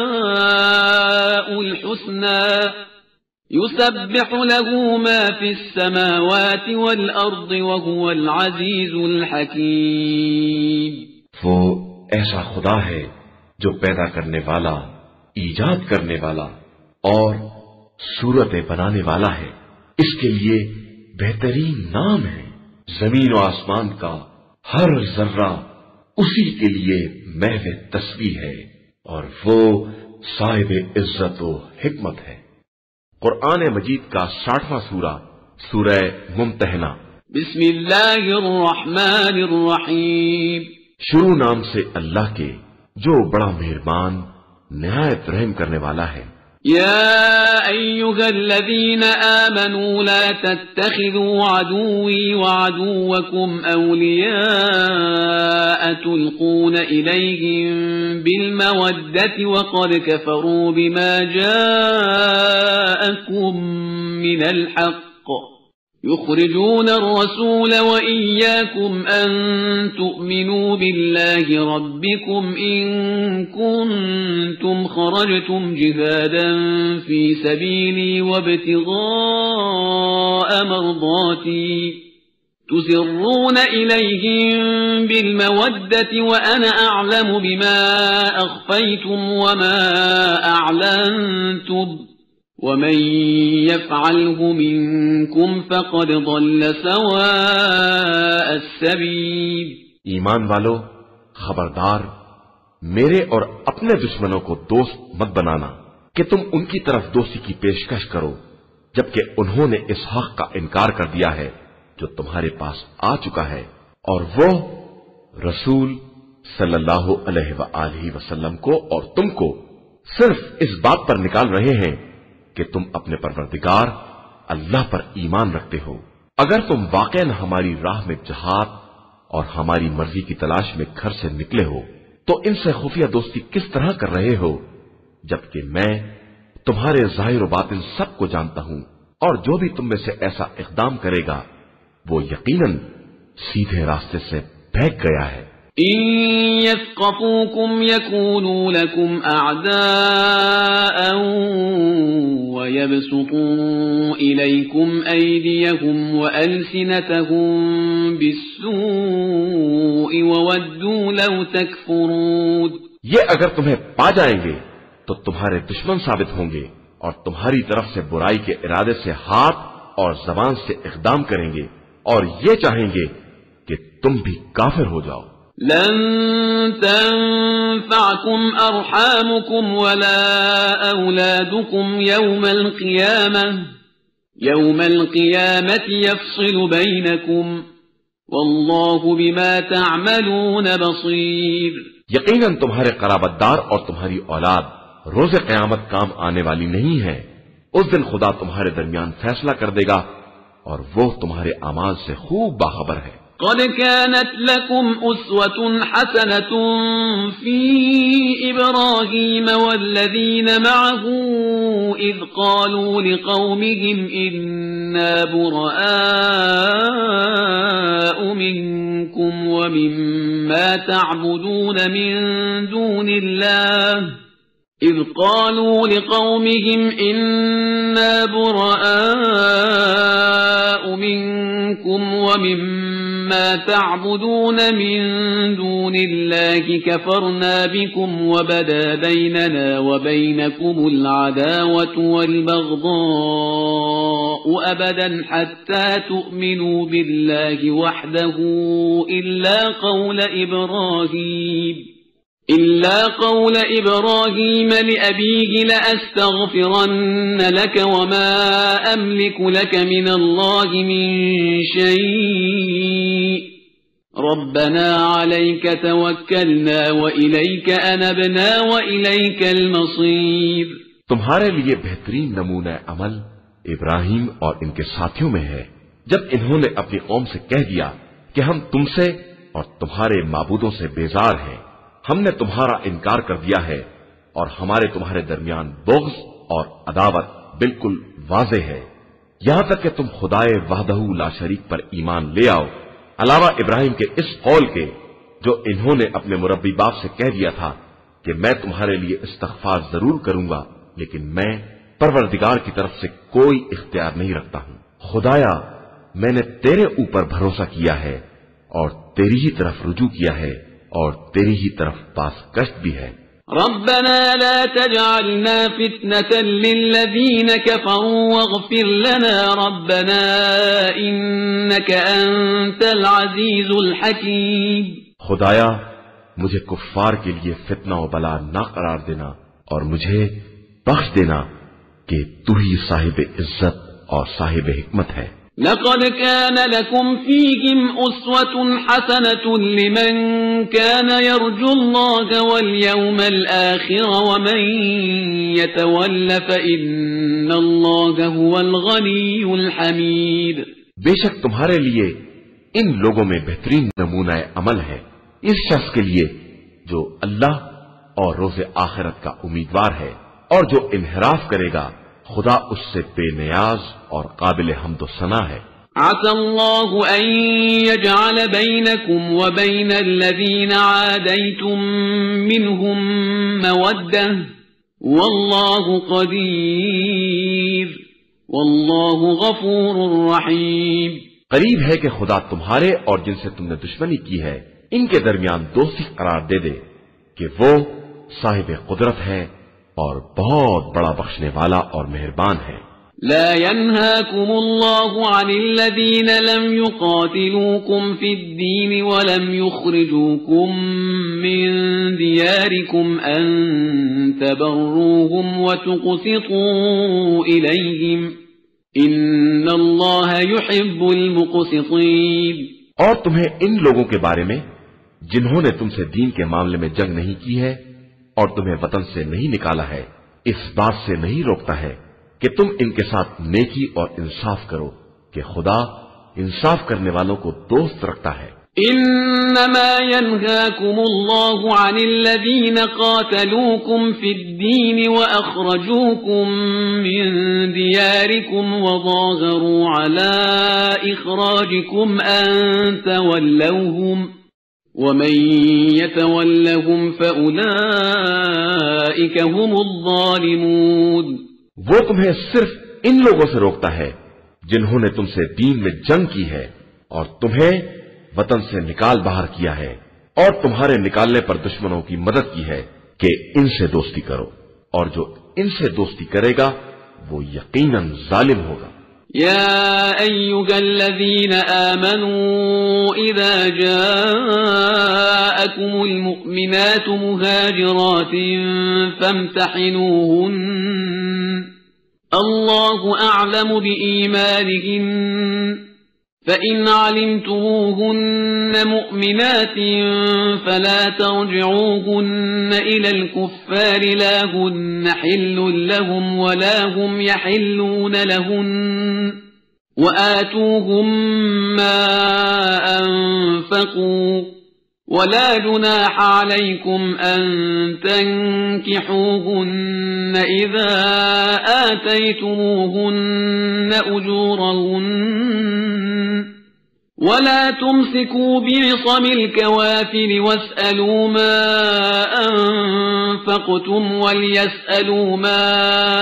الحسنى يسبح له ما في السماوات والارض وهو العزيز الحكيم. وہ ایسا خدا ہے جو پیدا کرنے والا، ایجاد کرنے والا اور صورتیں بنانے والا ہے. اس کے لیے بہترین نام ہے. زمین و آسمان کا ہر ذرہ اسی کے لیے محو تسبیح ہے اور وہ صاحب عزت و حکمت ہے. قرآن مجید کا ساٹھواں سورہ سورہ ممتحنہ. بسم اللہ الرحمن الرحیم. شروع نام سے اللہ کے جو بڑا مہربان نہایت رحم کرنے والا ہے. يا أيها الذين آمنوا لا تتخذوا عدوي وعدوكم أولياء تلقون إليهم بالمودة وقد كفروا بما جاءكم من الحق يخرجون الرسول وإياكم أن تؤمنوا بالله ربكم إن كنتم خرجتم جهادا في سبيلي وابتغاء مرضاتي تسرون إليهم بالمودة وأنا أعلم بما أخفيتم وما أعلنتم ومن يفعله منكم فقد ضل سواء السبيل. ایمان والو، خبردار میرے اور اپنے دشمنوں کو دوست مت بنانا کہ تم ان کی طرف دوستی کی پیشکش کرو جبکہ انہوں نے اس حق کا انکار کر دیا ہے جو تمہارے پاس آ چکا ہے، اور وہ رسول صلی اللہ علیہ وآلہ وسلم کو اور تم کو صرف اس بات پر نکال رہے ہیں کہ تم اپنے پروردگار اللہ پر ایمان رکھتے ہو. اگر تم واقعاً ہماری راہ میں جہاد اور ہماری مرضی کی تلاش میں گھر سے نکلے ہو تو ان سے خفیہ دوستی کس طرح کر رہے ہو جبکہ میں تمہارے ظاہر و باطن سب کو جانتا ہوں، اور جو بھی تم میں سے ایسا اقدام کرے گا وہ یقیناً سیدھے راستے سے بھیگ گیا ہے. إن يثقفوكم يكونوا لكم أعداء ويبسطوا إليكم أيديهم وألسنتهم بالسوء وودوا لو تكفرون. یہ اگر تمہیں پا جائیں گے تو تمہارے دشمن ثابت ہوں گے اور تمہاری طرف سے برائی کے ارادے سے ہاتھ اور زبان سے اقدام کریں گے اور یہ چاہیں گے کہ تم بھی کافر ہو جاؤ. لن تنفعكم أرحامكم ولا أولادكم يوم القيامة يوم القيامة يفصل بينكم والله بما تعملون بصير. یقیناً تمہارے قرابت دار اور تمہاری اولاد روز قیامت کام آنے والی نہیں ہے. اس دن خدا تمہارے درمیان فیصلہ کر دے گا اور وہ تمہارے اعمال سے خوب باخبر ہے. قد كانت لكم أسوة حسنة في إبراهيم والذين معه إذ قالوا لقومهم إنا براء منكم ومما تعبدون من دون الله إذ قالوا لقومهم إنا براء منكم ومما ما تعبدون من دون الله كفرنا بكم وبدا بيننا وبينكم العداوة والبغضاء أبدا حتى تؤمنوا بالله وحده إلا قول إبراهيم إلا قول إبراهيم لأبيه لأستغفرن لك وما أملك لك من الله من شيء ربنا عليك توكلنا وإليك أنبنا وإليك المصير۔ تمہارے لیے بہترین نمونہ عمل ابراہیم اور ان کے ساتھیوں میں ہے جب انہوں نے اپنی قوم سے کہہ دیا کہ ہم تم سے اور تمہارے معبودوں سے بیزار ہیں، ہم نے تمہارا انکار کر دیا ہے اور ہمارے تمہارے درمیان بغض اور عداوت بالکل واضح ہے، یہاں تک کہ تم خدائے وحدہ لا شریک پر ایمان لے آؤ، علاوہ ابراہیم کے اس قول کے جو انہوں نے اپنے مربی باپ سے کہہ دیا تھا کہ میں تمہارے لیے استغفار ضرور کروں گا لیکن میں پروردگار کی طرف سے کوئی اختیار نہیں رکھتا ہوں۔ خدایا میں نے تیرے اوپر بھروسہ کیا ہے اور تیری ہی طرف رجوع کیا ہے اور تیری ہی طرف پاس گشت بھی ہے۔ ربنا لا تجعلنا فتنة للذين كفروا واغفر لنا ربنا إنك أنت العزيز الحكيم۔ خدایا مجھے کفار کے لیے فتنہ و بلا نہ قرار دینا اور مجھے بخش دینا کہ تو ہی صاحب عزت اور صاحب حکمت ہے۔ لقد كان لكم فيهم أسوة حسنة لمن كان يرجو الله واليوم الآخر ومن يتول فإن الله هو الغني الحميد۔ بے شک تمہارے لیے ان لوگوں میں بہترین نمونہ عمل ہے اس شخص کے لیے جو اللہ اور روز آخرت کا امیدوار ہے اور جو انحراف کرے گا خدا اس سے بے نیاز اور قابل حمد و ثنا ہے۔ عسى الله أن يجعل بينكم وبين الذين عاديتم منهم مودة والله قدير والله غفور رحيم۔ قریب ہے کہ خدا تمہارے اور جن سے تم نے دشمنی کی ہے ان کے درمیان دوستی قرار دے دے کہ وہ صاحب قدرت ہے اور بہت بڑا بخشنے والا اور مہربان ہے۔ لا ينهاكم الله عن الذين لم يقاتلوكم في الدين ولم يخرجوكم من دياركم أن تبروهم وتقسطوا إليهم إن الله يحب المقسطين۔ اور تمہیں ان لوگوں کے بارے میں جنہوں نے تم سے دین کے معاملے میں جنگ نہیں کی ہے اور تمہیں وطن سے نہیں نکالا ہے اس بات سے نہیں روکتا ہے کہ تم ان کے ساتھ نیکی اور انصاف کرو کہ خدا انصاف کرنے والوں کو دوست رکھتا ہے۔ انما ينهاكم الله عن الذين قاتلوكم في الدين واخرجوكم من دياركم وظاهروا على اخراجكم ان تولوهم ومن يتولهم فأولئك هم الظالمون۔ وہ تمہیں صرف ان لوگوں سے روکتا ہے جنہوں نے تم سے دین میں جنگ کی ہے اور تمہیں وطن سے نکال باہر کیا ہے اور تمہارے نکالنے پر دشمنوں کی مدد کی ہے کہ ان سے دوستی کرو اور جو ان سے دوستی کرے گا وہ یقیناً ظالم ہوگا۔ يا أيها الذين آمنوا إذا جاءكم المؤمنات مهاجرات فامتحنوهن الله أعلم بإيمانهن فإن علمتموهن مؤمنات فلا ترجعوهن إلى الكفار لا هن حل لهم ولا هم يحلون لهن وآتوهم ما أنفقوا ولا جناح عليكم أن تنكحوهن إذا آتيتموهن أجورهن ولا تمسكوا بعصم الكوافر واسألوا ما أنفقتم وليسألوا ما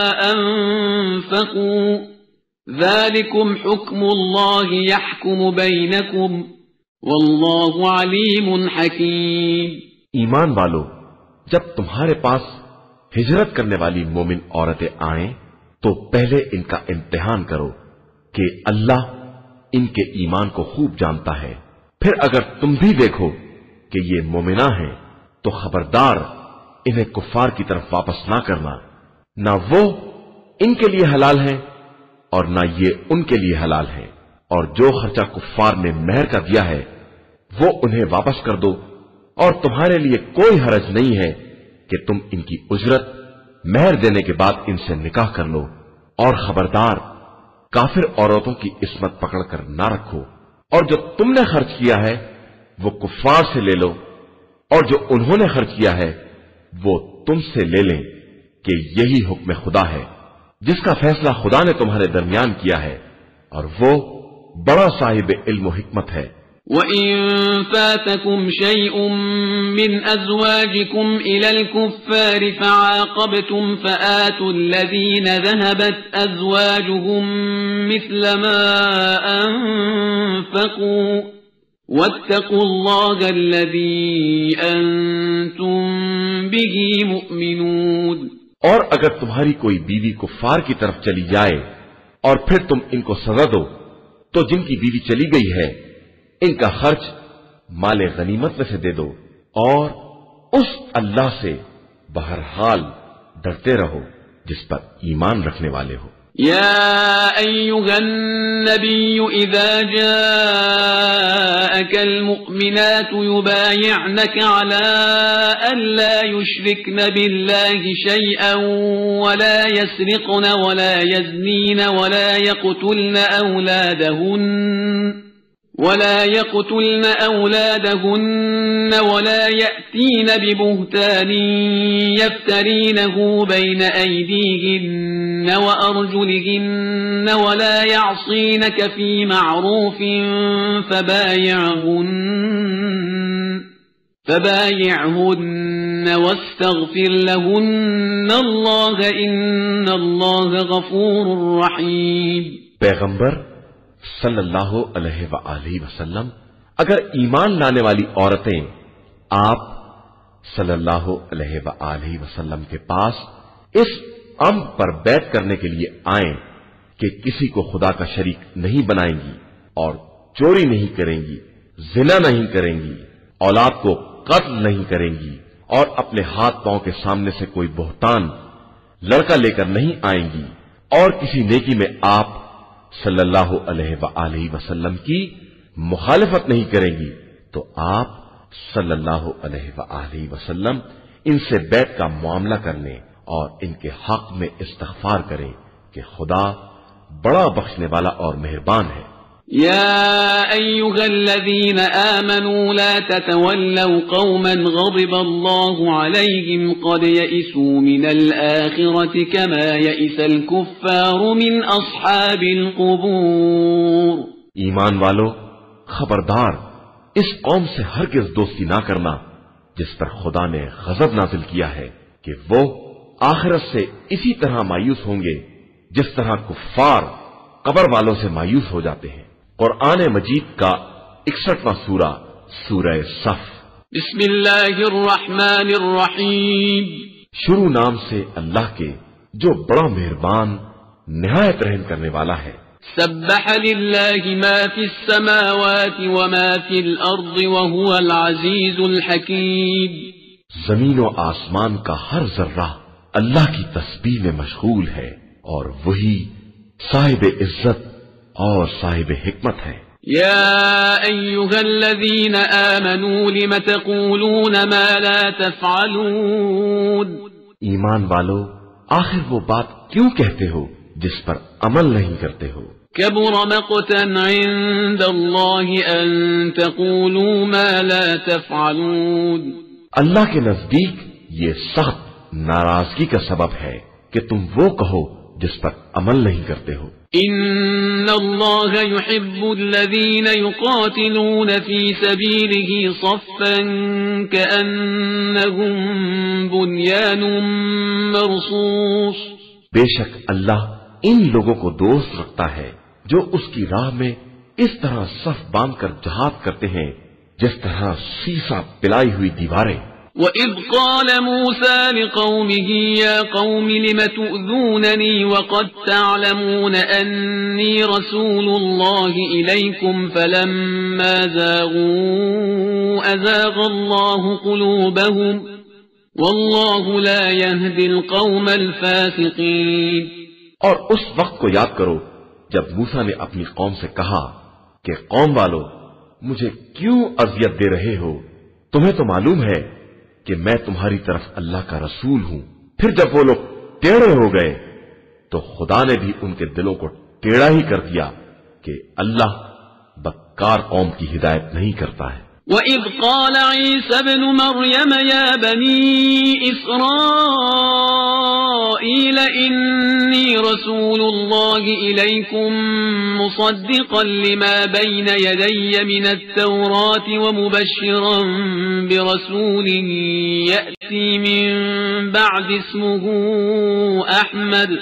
أنفقوا ذلكم حكم الله يحكم بينكم واللہ علیم حکیم۔ ایمان والو جب تمہارے پاس ہجرت کرنے والی مومن عورتیں آئیں تو پہلے ان کا امتحان کرو کہ اللہ ان کے ایمان کو خوب جانتا ہے، پھر اگر تم بھی دیکھو کہ یہ مومنہ ہیں تو خبردار انہیں کفار کی طرف واپس نہ کرنا، نہ وہ ان کے لیے حلال ہیں اور نہ یہ ان کے لیے حلال ہیں، اور جو خرچہ کفار نے مہر کا دیا ہے وہ انہیں واپس کر دو، اور تمہارے لیے کوئی حرج نہیں ہے کہ تم ان کی اجرت مہر دینے کے بعد ان سے نکاح کر لو، اور خبردار کافر عورتوں کی عصمت پکڑ کر نہ رکھو، اور جو تم نے خرچ کیا ہے وہ کفار سے لے لو، اور جو انہوں نے خرچ کیا ہے وہ تم سے لے لیں، کہ یہی حکم خدا ہے جس کا فیصلہ خدا نے تمہارے درمیان کیا ہے، اور وہ بڑا صاحب علم و حکمت ہے۔ وَإِن فَاتَكُمْ شَيْءٌ مِّنْ أَزْوَاجِكُمْ إِلَى الْكُفَّارِ فَعَاقَبْتُمْ فَآتُوا الَّذِينَ ذَهَبَتْ أَزْوَاجُهُم مِّثْلَ مَا أَنفَقُوا وَاتَّقُوا اللَّهَ الَّذِي أَنتُم بِهِ مُؤْمِنُونَ۔ اور اگر تمہاری کوئی بیوی کفار کی طرف چلی جائے اور پھر تم ان کو سزا دو، تو جن کی بیوی چلی گئی ہے ان کا خرچ مال غنیمت میں سے دے دو، اور اس اللہ سے بہرحال ڈرتے رہو جس پر ایمان رکھنے والے ہو۔ يا أيها النبي إذا جاءك المؤمنات يبايعنك على أن لا يشركن بالله شيئا ولا يسرقن ولا يزنين ولا يقتلن أولادهن ولا يقتلن أولادهن ولا يأتين ببهتان يفترينه بين أيديهن وأرجلهن ولا يعصينك في معروف فبايعهن فبايعهن واستغفر لهن الله إن الله غفور رحيم۔ پیغمبر صلی اللہ علیہ وآلہ وسلم، اگر ایمان لانے والی عورتیں آپ صلی اللہ علیہ وآلہ وسلم کے پاس اس امر پر بیعت کرنے کے لیے آئیں کہ کسی کو خدا کا شریک نہیں بنائیں گی، اور چوری نہیں کریں گی، زنا نہیں کریں گی، اولاد کو قتل نہیں کریں گی، اور اپنے ہاتھ پاؤں کے سامنے سے کوئی بہتان لڑکا لے کر نہیں آئیں گی، اور کسی نیکی میں آپ صلی اللہ علیہ وآلہ وسلم کی مخالفت نہیں کریں گی، تو آپ صلی اللہ علیہ وآلہ وسلم ان سے بیعت کا معاملہ کر لیں اور ان کے حق میں استغفار کریں کہ خدا بڑا بخشنے والا اور مہربان ہے۔ يا أيها الذين آمنوا لا تتولوا قوما غضب الله عليهم قد يئسوا من الآخرة كما يئس الكفار من أصحاب القبور۔ ایمان والو، خبردار اس قوم سے ہرگز دوستی نہ کرنا جس پر خدا نے غضب نازل کیا ہے، کہ وہ آخرت سے اسی طرح مایوس ہوں گے جس طرح کفار قبر والوں سے مایوس ہو جاتے ہیں۔ قرآن مجید کا اکسٹھواں سورہ سورہ صف۔ بسم اللہ الرحمن الرحیم۔ شروع نام سے اللہ کے جو بڑا مہربان نہایت رحم کرنے والا ہے۔ سبح للہ ما فی السماوات وما فی الارض وهو العزیز الحکیم۔ زمین و آسمان کا ہر ذرہ اللہ کی تسبیح میں مشغول ہے، اور وہی صاحب عزت اور صاحب حکمت ہے۔ یا ایھا الذین آمنوا لم تقولون ما لا تفعلون۔ ایمان والو، آخر وہ بات کیوں کہتے ہو جس پر عمل نہیں کرتے ہو؟ کبر مقتا عند اللہ ان تقولوا ما لا تفعلون۔ اللہ کے نزدیک یہ سخت ناراضگی کا سبب ہے کہ تم وہ کہو جس پر عمل نہیں کرتے ہو۔ ان اللہ يحب الذین یقاتلون فی سبیلہ صفا کأنہم بنیان مرصوص۔ بے شک اللہ ان لوگوں کو دوست رکھتا ہے جو اس کی راہ میں اس طرح صف باندھ کر جہاد کرتے ہیں جس طرح سیسا پلائی ہوئی دیواریں۔ وَإِذْ قَالَ مُوسَى لِقَوْمِهِ يَا قَوْمِ لِمَ تُؤْذُونَنِي وَقَدْ تَعْلَمُونَ أَنِّي رَسُولُ اللَّهِ إِلَيْكُمْ فَلَمَّا زَاغُوا أَزَاغَ اللَّهُ قُلُوبَهُمْ وَاللَّهُ لَا يَهْدِي الْقَوْمَ الْفَاسِقِينَ۔ اور اس وقت کو یاد کرو جب موسیٰ نے اپنی قوم سے کہا کہ قوم والو، مجھے کیوں اذیت دے رہے ہو؟ تمہیں تو معلوم ہے کہ میں تمہاری طرف اللہ کا رسول ہوں۔ پھر جب وہ لوگ ٹیڑھے ہو گئے تو خدا نے بھی ان کے دلوں کو ٹیڑھا ہی کر دیا کہ اللہ بدکار قوم کی ہدایت نہیں کرتا ہے۔ وَإِذْ قَالَ عِيسَى ابْنُ مَرْيَمَ يَا بَنِي إِسْرَائِيلَ إِنِّي رَسُولُ اللَّهِ إِلَيْكُمْ مُصَدِّقًا لِمَا بَيْنَ يَدَيَّ مِنَ التَّوْرَاةِ وَمُبَشِّرًا بِرَسُولٍ يَأْتِي مِن بَعْدِ اسْمُهُ أَحْمَدُ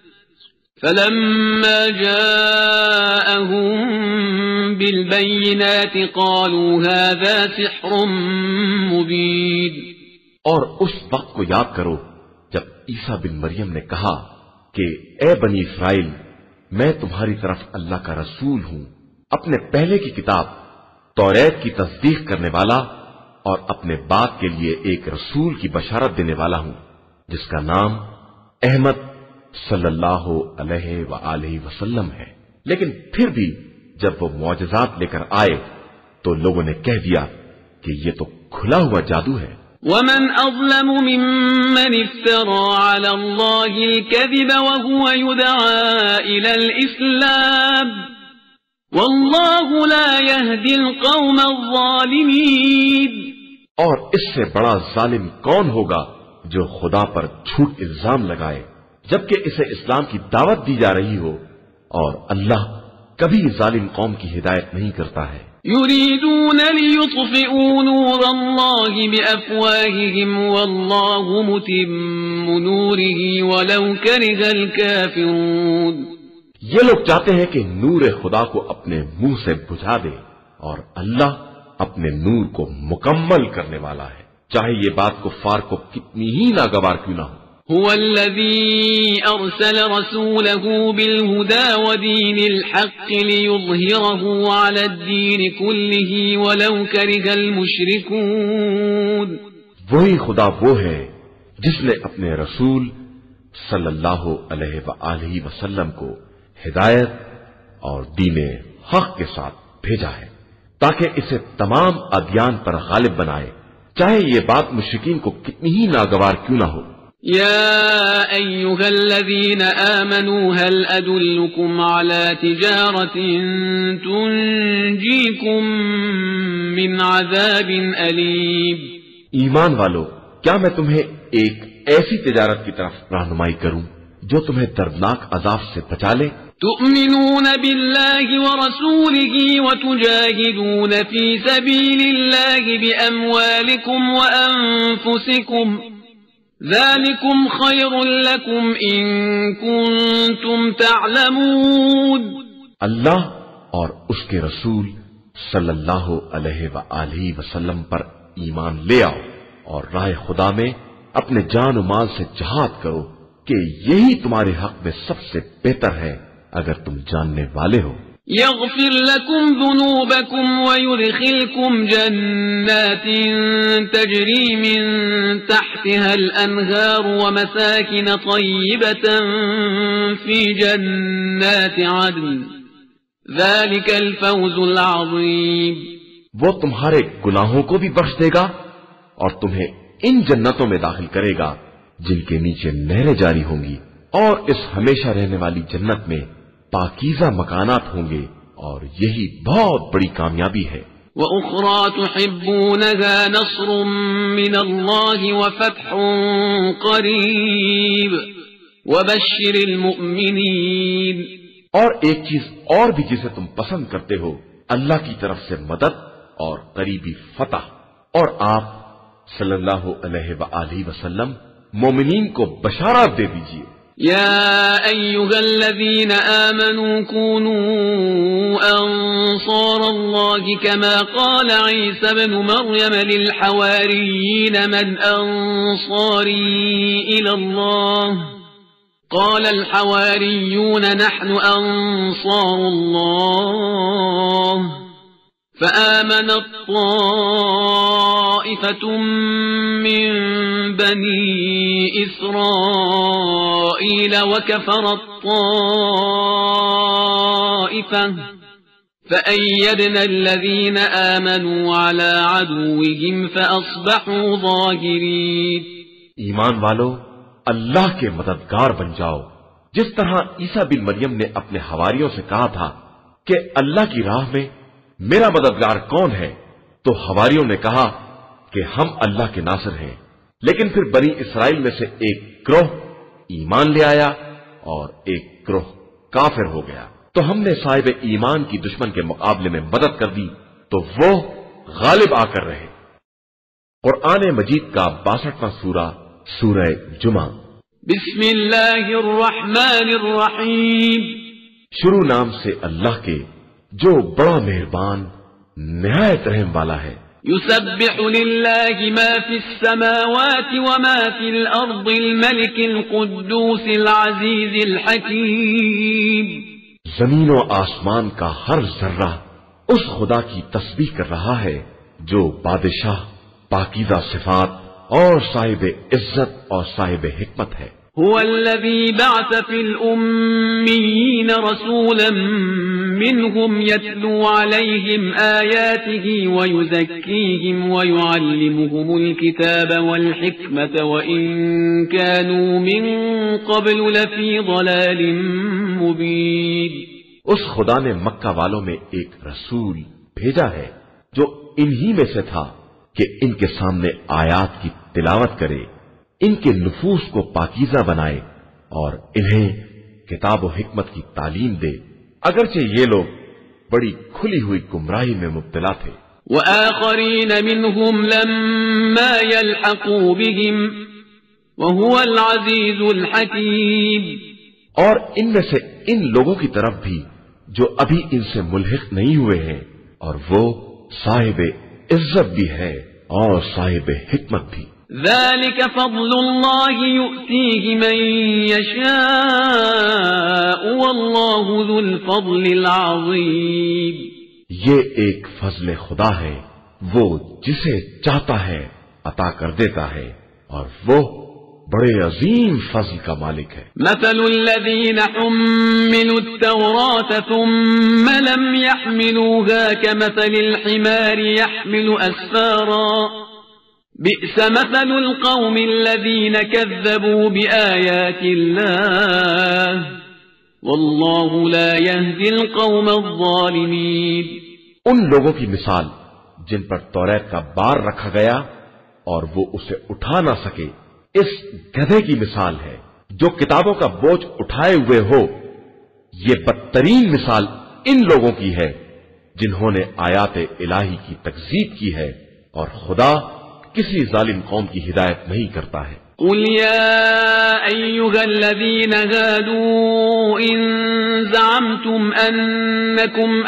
فَلَمَّا جَاءَهُم بِالْبَيِّنَاتِ قَالُوا هَذَا سِحْرٌ مُبِينٌ۔ اور اس وقت کو یاد کرو جب عیسیٰ بن مریم نے کہا کہ اے بنی اسرائیل، میں تمہاری طرف اللہ کا رسول ہوں، اپنے پہلے کی کتاب توریت کی تصدیق کرنے والا اور اپنے بعد کے لیے ایک رسول کی بشارت دینے والا ہوں جس کا نام احمد صلی اللہ علیہ وآلہ وسلم ہے۔ لیکن پھر بھی جب وہ معجزات لے کر آئے تو لوگوں نے کہہ دیا کہ یہ تو کھلا ہوا جادو ہے۔ وَمَنْ أَظْلَمُ مِمَّنِ افْتَرَى عَلَى اللَّهِ الْكَذِبَ وَهُوَ يُدْعَى إِلَى الْإِسْلَامِ وَاللَّهُ لَا يَهْدِي الْقَوْمَ الظَّالِمِينَ۔ اور اس سے بڑا ظالم کون ہوگا جو خدا پر جھوٹ الزام لگائے جبکہ اسے اسلام کی دعوت دی جا رہی ہو، اور اللہ کبھی ظالم قوم کی ہدایت نہیں کرتا ہے۔ يريدون ليطفئوا نور الله بأفواههم والله متم نوره ولو كره الكافرون۔ یہ لوگ چاہتے ہیں کہ نور خدا کو اپنے منہ سے بجھا دے، اور اللہ اپنے نور کو مکمل کرنے والا ہے، چاہے یہ بات کفار کو کتنی ہی ناگوار کیوں نہ ہو۔ هو الذي أرسل رسوله بالهدى ودين الحق ليظهره على الدين كله ولو كره المشركون۔ وہی خدا وہ ہے جس نے اپنے رسول صلی اللہ علیہ وآلہ وسلم کو ہدایت اور دین حق کے ساتھ بھیجا ہے تاکہ اسے تمام ادیان پر غالب بنائے، چاہے یہ بات مشرکین کو کتنی ہی ناگوار کیوں نہ ہو۔ يا أيها الذين آمنوا هل أدلكم على تجارة تنجيكم من عذاب أليم۔ ایمان والو، کیا میں تمہیں ایک ایسی تجارت کی طرف رہنمائی کروں جو تمہیں دردناک عذاب سے بچا لے؟ تؤمنون بالله ورسوله وتجاهدون في سبيل الله بأموالكم وأنفسكم ذلكم خير لكم إن كنتم تعلمون۔ اللہ اور اس کے رسول صلی اللہ علیہ وآلہ وسلم پر ایمان لے آؤ اور راہ خدا میں اپنے جان و مال سے جہاد کرو کہ یہی تمہارے حق میں سب سے بہتر ہے اگر تم جاننے والے ہو۔ يغفر لكم ذنوبكم ويدخلكم جنات تجري من تحتها الأنهار ومساكن طيبة في جنات عدن ذلك الفوز العظيم۔ وہ تمہارے گناہوں کو بھی بخش دے گا اور تمہیں ان جنتوں میں داخل کرے گا جن کے نیچے نہریں جاری ہوں گی، اور اس ہمیشہ رہنے والی جنت میں پاکیزہ مکانات ہوں گے، اور یہی بہت بڑی کامیابی ہے۔ وَأُخْرَى تُحِبُّونَهَا نَصْرٌ مِّنَ اللَّهِ وَفَتْحٌ قَرِيبٌ وَبَشِّرِ الْمُؤْمِنِينَ۔ اور ایک چیز اور بھی جسے تم پسند کرتے ہو، اللہ کی طرف سے مدد اور قریبی فتح، اور آپ صلی اللہ علیہ وآلہ وسلم مومنین کو بشارت دے دیجئے۔ يا أيها الذين آمنوا كونوا أنصار الله كما قال عيسى بن مريم للحواريين من أنصاري إلى الله قال الحواريون نحن أنصار الله فآمنت طائفة من بني إسرائيل وكفرت طائفة فأيدنا الذين آمنوا على عدوهم فأصبحوا ظاهرين. ایمان والو اللہ کے مددگار بن جاؤ، جس طرح عیسیٰ بن مریم نے اپنے حواریوں سے کہا تھا کہ اللہ کی راہ میں میرا مددگار کون ہے، تو حواریوں نے کہا کہ ہم اللہ کے ناصر ہیں. لیکن پھر بنی اسرائیل میں سے ایک گروہ ایمان لے آیا اور ایک گروہ کافر ہو گیا، تو ہم نے صاحب ایمان کی دشمن کے مقابلے میں مدد کر دی تو وہ غالب آ کر رہے. قرآن مجید کا باسٹھواں سورہ سورہ جمعہ. بسم اللہ الرحمن الرحیم. شروع نام سے اللہ کے جو بڑا مہربان نہایت رحم والا ہے. يسبح لله ما في السماوات وما في الأرض الملك القدوس العزيز الحكيم. زمین و آسمان کا ہر ذرہ اس خدا کی تسبیح کر رہا ہے جو بادشاہ، پاکیزہ صفات اور صاحب عزت اور صاحب حکمت ہے. هو الذي بعث في الأميين رسولا منهم يتلو عليهم آياته ويزكيهم ويعلمهم الكتاب والحكمة وإن كانوا من قبل لفي ضلال مبين. اس خدا نے مکہ والوں میں ایک رسول بھیجا ہے جو انہی میں سے تھا کہ ان کے سامنے آیات کی تلاوت کرے، ان کے نفوس کو پاکیزہ بنائے اور انہیں کتاب و حکمت کی تعلیم دے، اگرچہ یہ لوگ بڑی کھلی ہوئی گمراہی میں مبتلا تھے. وآخرین منهم لما يلحقوا بهم وهو العزیز الحکیم. اور ان میں سے ان لوگوں کی طرف بھی جو ابھی ان سے ملحق نہیں ہوئے ہیں، اور وہ صاحب عزت بھی ہے اور صاحب حکمت بھی. ذلك فضل الله يؤتيه من يشاء والله ذو الفضل العظيم. یہ ایک فضل خدا ہے، وہ جسے چاہتا ہے عطا کر دیتا ہے، اور وہ بڑے عظیم فضل کا مالک ہے. مثل الذين حملوا التوراة ثم لم يحملوها كمثل الحمار يحمل أسفارا بئس مثل القوم الذين كذبوا بآيات الله والله لا يهدي القوم الظالمين. ان لوگوں کی مثال جن پر توریت کا بار رکھا گیا اور وہ اسے اٹھا نہ سکے، اس گدھے کی مثال ہے جو کتابوں کا بوجھ اٹھائے ہوئے ہو. یہ بدترین مثال ان لوگوں کی ہے جنہوں نے آیات الہی کی تکذیب کی ہے، اور خدا کسی ظالم قوم کی ہدایت نہیں کرتا ہے. قل يا أيها الذين هادوا إن زعمتم أنكم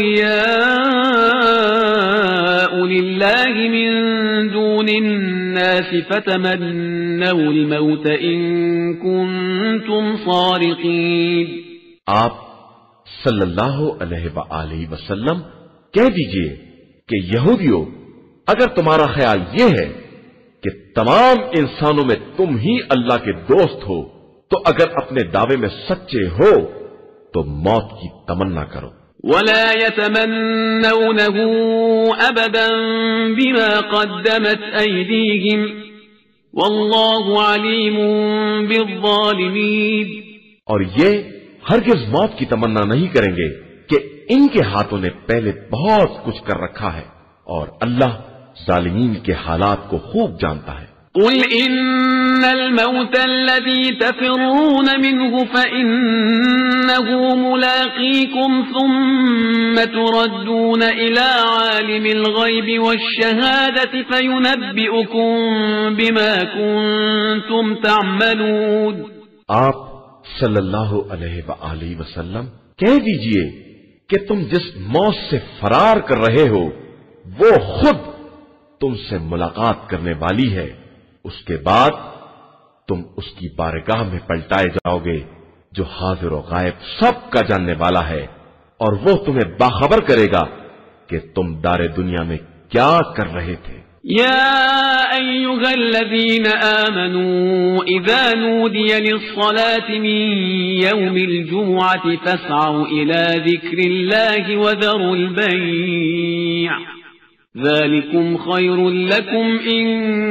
أولياء لله من دون الناس فتمنوا الموت إن كنتم صادقين. آپ صلی اللہ علیہ وآلہ وسلم کہہ دیجئے کہ یہودیوں، اگر تمہارا خیال یہ ہے کہ تمام انسانوں میں تم ہی اللہ کے دوست ہو، تو اگر اپنے دعوے میں سچے ہو تو موت کی تمنا کرو. ولا يتمنونه أبدا بما قدمت أيديهم والله عليم بالظالمين. اور یہ ہرگز موت کی تمنا نہیں کریں گے کہ ان کے ہاتھوں نے پہلے بہت کچھ کر رکھا ہے، اور اللہ ظالمین کے حالات کو خوب جانتا ہے. قل إن الموت الذي تفرون منه فإنه ملاقيكم ثم تردون إلى عالم الغيب والشهادة فينبئكم بما كنتم تعملون. آپ صلی اللہ علیہ وآلہ وسلم کہہ دیجئے کہ تم جس موت سے فرار کر رہے ہو وہ خود تم سے ملاقات کرنے والی ہے، اس کے بعد تم اس کی بارگاہ میں پلٹائے جاؤ گے جو حاضر و غائب سب کا جاننے والا ہے، اور وہ تمہیں باخبر کرے گا کہ تم دار دنیا میں کیا کر رہے تھے. يا أيها الذين آمنوا إذا نودي للصلاة من يوم الجمعة فاسعوا إلى ذكر الله وذروا البيع ذلكم خير لكم إن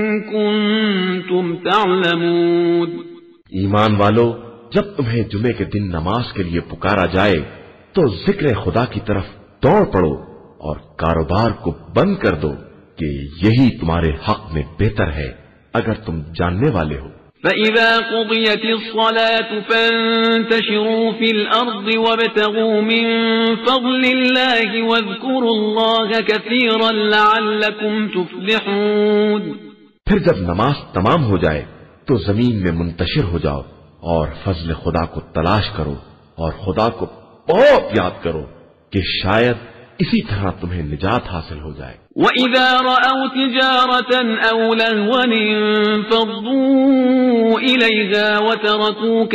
كنتم تعلمون. ایمان والو، جب تمہیں جمعے کے دن نماز کے لیے پکارا جائے تو ذکر خدا کی طرف دوڑ پڑو اور کاروبار کو بند کر دو کہ یہی تمہارے حق میں بہتر ہے اگر تم جاننے والے ہو. فَإِذَا قُضِيَتِ الصَّلَاةُ فَانتَشِرُوا فِي الْأَرْضِ وَابْتَغُوا مِن فَضْلِ اللَّهِ وَاذْكُرُوا اللَّهَ كَثِيرًا لَعَلَّكُمْ تُفْلِحُونَ. پھر جب نماز تمام ہو جائے تو زمین میں منتشر ہو جاؤ اور فضل خدا کو تلاش کرو اور خدا کو بہت یاد کرو کہ شاید اسی طرح تمہیں نجات حاصل ہو جائے. وَإِذَا رَأَوْا تِجَارَةً أَوْ لَهْوًا انفَضُّوا إِلَيْهَا وَتَرَكُوكَ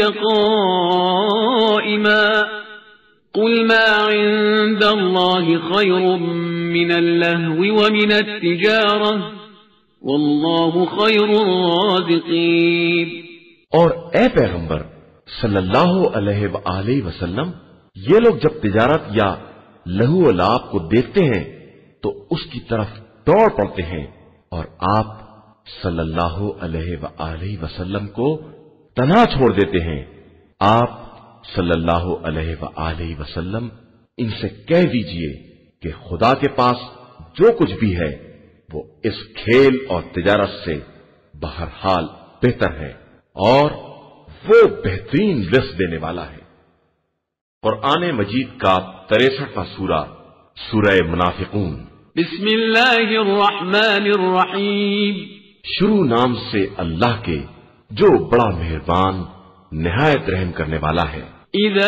قَائِمًا قُلْ مَا عِندَ اللَّهِ خَيْرٌ مِّنَ اللَّهْوِ وَمِنَ التِّجَارَةِ وَاللَّهُ خَيْرُ الرَّازِقِينَ. اور اے پیغمبر صلی اللہ علیہ وآلہ وسلم، یہ لوگ جب تجارت یا لہو و لعب کو دیکھتے ہیں تو اس کی طرف دوڑ پڑتے ہیں، اور آپ صلی اللہ علیہ وآلہ وسلم کو تنہا چھوڑ دیتے ہیں. آپ صلی اللہ علیہ وآلہ وسلم ان سے کہہ دیجئے کہ خدا کے پاس جو کچھ بھی ہے وہ اس کھیل اور تجارت سے بہرحال بہتر ہے اور وہ بہترین رزق دینے والا ہے. قرآن مجید کا تریسٹھواں سورہ سورہ منافقون. بسم اللہ الرحمن الرحیم. شروع نام سے اللہ کے جو بڑا مہربان نہایت رحم کرنے والا ہے. اذا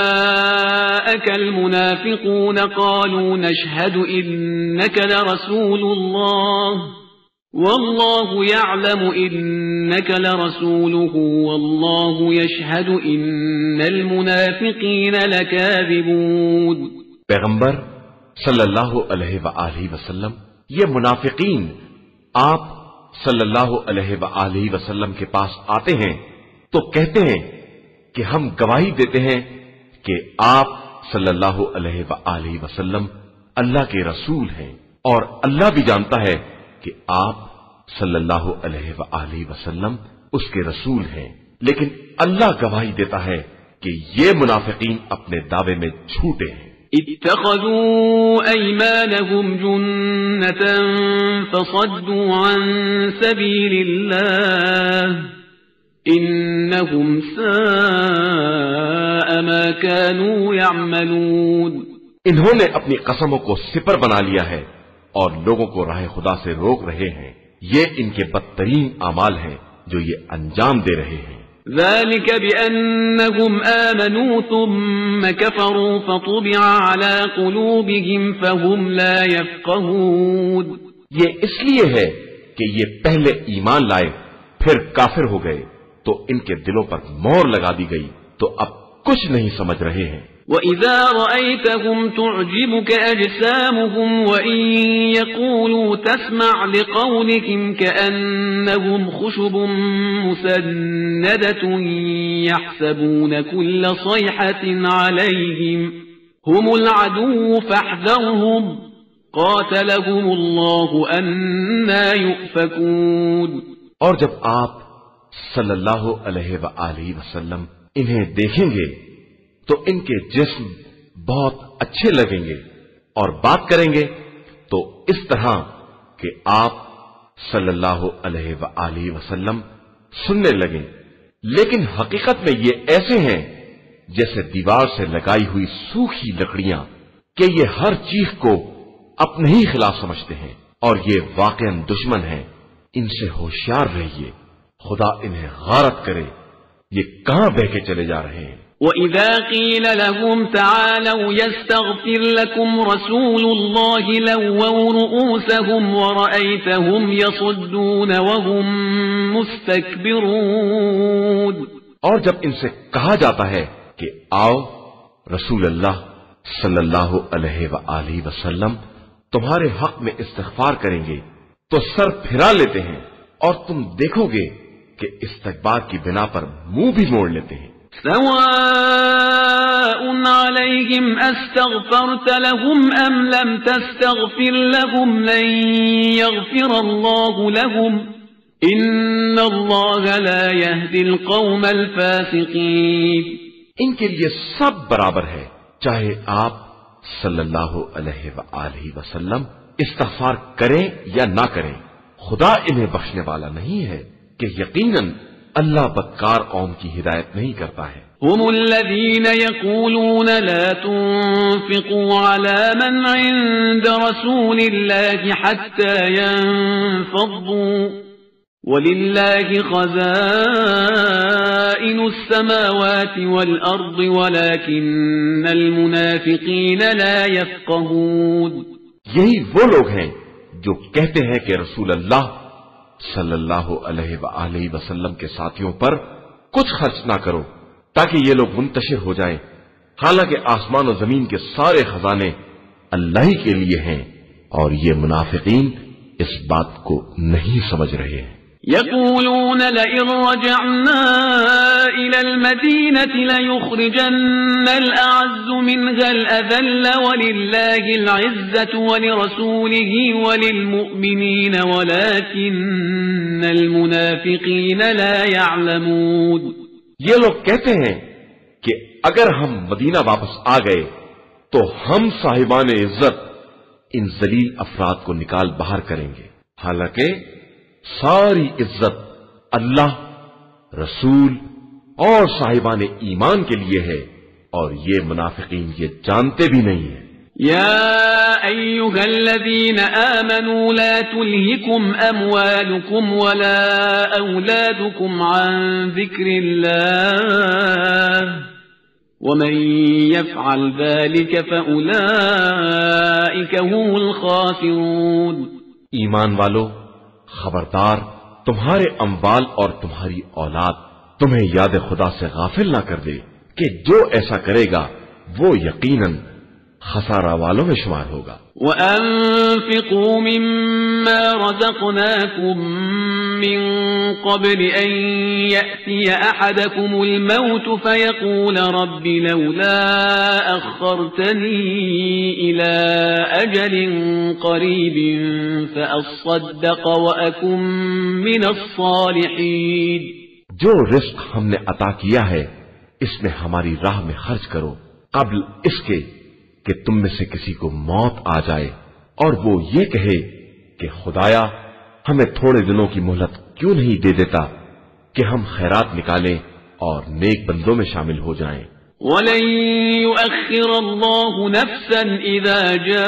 جاءك المنافقون قالوا نشهد انك لرسول الله والله يعلم انك لرسوله والله يشهد ان المنافقين لكاذبون. پیغمبر صلی اللہ علیہ وآلہ وسلم، یہ منافقین آپ صلی اللہ علیہ وآلہ وسلم کے پاس آتے ہیں تو کہتے ہیں کہ ہم گواہی دیتے ہیں کہ آپ صلی اللہ علیہ وآلہ وسلم اللہ کے رسول ہیں، اور اللہ بھی جانتا ہے کہ آپ صلی اللہ علیہ وآلہ وسلم اس کے رسول ہیں، لیکن اللہ گواہی دیتا ہے کہ یہ منافقین اپنے دعوے میں جھوٹے ہیں. اتخذوا ايمانهم جنة فصدوا عن سبيل الله انهم ساء ما كانوا يعملون. انہوں نے اپنی قسموں کو سپر بنا لیا ہے اور لوگوں کو راہ خدا سے روک رہے ہیں. یہ ان کے بدترین اعمال ہیں جو یہ انجام دے رہے ہیں. ذلك بأنهم آمنوا ثم كفروا فطبع على قلوبهم فهم لا يفقهون. یہ اس لیے ہے کہ یہ پہلے ایمان لائے پھر کافر ہو گئے تو ان کے دلوں پر مہر لگا دی گئی تو اب کچھ نہیں سمجھ رہے ہیں. وَإِذَا رَأَيْتَهُمْ تُعْجِبُكَ أَجْسَامُهُمْ وَإِن يَقُولُوا تَسْمَعْ لِقَوْلِهِمْ كَأَنَّهُمْ خُشُبٌ مُّسَنَّدَةٌ يَحْسَبُونَ كُلَّ صَيْحَةٍ عَلَيْهِمْ هُمُ الْعَدُوُّ فَاحْذَرْهُمْ قَاتَلَهُمُ اللَّهُ أَنَّىٰ يُؤْفَكُونَ. اور جب آپ صلی اللہ علیہ وآلہ وسلم انہیں دیکھیں گے تو ان کے جسم بہت اچھے لگیں گے اور بات کریں گے تو اس طرح کہ آپ صلی اللہ علیہ وآلہ وسلم سننے لگیں، لیکن حقیقت میں یہ ایسے ہیں جیسے دیوار سے لگائی ہوئی سوکھی لکڑیاں کہ یہ ہر چیز کو اپنے ہی خلاف سمجھتے ہیں اور یہ واقعاً دشمن ہیں. ان سے ہوشیار رہیے، خدا انہیں غارت کرے، یہ کہاں بہ کے چلے جا رہے ہیں. وَإِذَا قِيلَ لَهُمْ تَعَالَوْا يَسْتَغْفِرْ لَكُمْ رَسُولُ اللَّهِ لَوَّوْا رُؤُوسَهُمْ وَرَأَيْتَهُمْ يَصُدُّونَ وَهُمْ مُسْتَكْبِرُونَ. اور جب ان سے کہا جاتا ہے کہ آؤ رسول اللہ صلی اللہ علیہ وآلہ وسلم تمہارے حق میں استغفار کریں گے، تو سر پھرا لیتے ہیں اور تم دیکھو گے کہ استکبار کی بنا پر منہ بھی موڑ لیتے ہیں۔ سواء عليهم استغفرت لهم ام لم تستغفر لهم لن يغفر الله لهم ان الله لا يهدي القوم الفاسقين۔ ان کے لیے سب برابر ہے، چاہے آپ صلی اللہ علیہ وآلہ وسلم استغفار کریں یا نہ کریں، خدا انہیں بخشنے والا نہیں ہے کہ یقیناً اللہ بدکار قوم کی ہدایت نہیں کرتا ہے۔ هم الذين يقولون لا تنفقوا على من عند رسول الله حتى ينفضوا ولله خزائن السماوات والأرض ولكن المنافقين لا يفقهون۔ یہی وہ لوگ ہیں جو کہتے ہیں کہ رسول اللہ صلی اللہ علیہ وآلہ وسلم کے ساتھیوں پر کچھ خرچ نہ کرو تاکہ یہ لوگ منتشر ہو جائیں، حالانکہ آسمان و زمین کے سارے خزانے اللہ ہی کے لیے ہیں، اور یہ منافقین اس بات کو نہیں سمجھ رہے ہیں۔ يقولون لئن رجعنا إلى المدينة ليخرجن الأعز منها الأذل ولله العزة ولرسوله وللمؤمنين ولكن المنافقين لا يعلمون۔ یہ لوگ کہتے ہیں کہ اگر ہم مدینہ واپس آ گئے تو ہم صاحبان عزت ان ذلیل افراد کو نکال باہر کریں گے، حالانکہ ساری عزت اللہ، رسول اور صاحبان ایمان کے لیے ہے، اور یہ منافقین یہ جانتے بھی نہیں ہیں۔ يا أيها الذين آمنوا لا تلهكم أموالكم ولا أولادكم عن ذكر الله ومن يفعل ذلك فأولئك هم الخاسرون۔ ایمان والو، خبردار تمہارے اموال اور تمہاری اولاد تمہیں یاد خدا سے غافل نہ کر دے کہ جو ایسا کرے گا وہ یقیناً خسارہ والوں میں شمار ہوگا۔ وَأَنفِقُوا مِمَّا رَزَقْنَاكُم مِّن قَبْلِ أَن يَأْتِيَ أَحَدَكُمُ الْمَوْتُ فَيَقُولَ رَبِّ لَوْلَا أَخَّرْتَنِي إِلَى أَجَلٍ قَرِيبٍ فَأَصَّدَّقَ وَأَكُن مِّنَ الصَّالِحِينَ۔ جو رزق ہم نے عطا کیا ہے اس میں ہماری راہ میں خرچ کرو قبل اس کے کہ تم میں سے کسی کو موت آ جائے اور وہ یہ کہے کہ خدایا ہمیں تھوڑے دنوں کی مہلت کیوں نہیں دے دیتا کہ ہم خیرات نکالیں اور نیک بندوں میں شامل ہو جائیں۔ وَلَن يُؤَخِّرَ اللَّهُ نَفْسًا إِذَا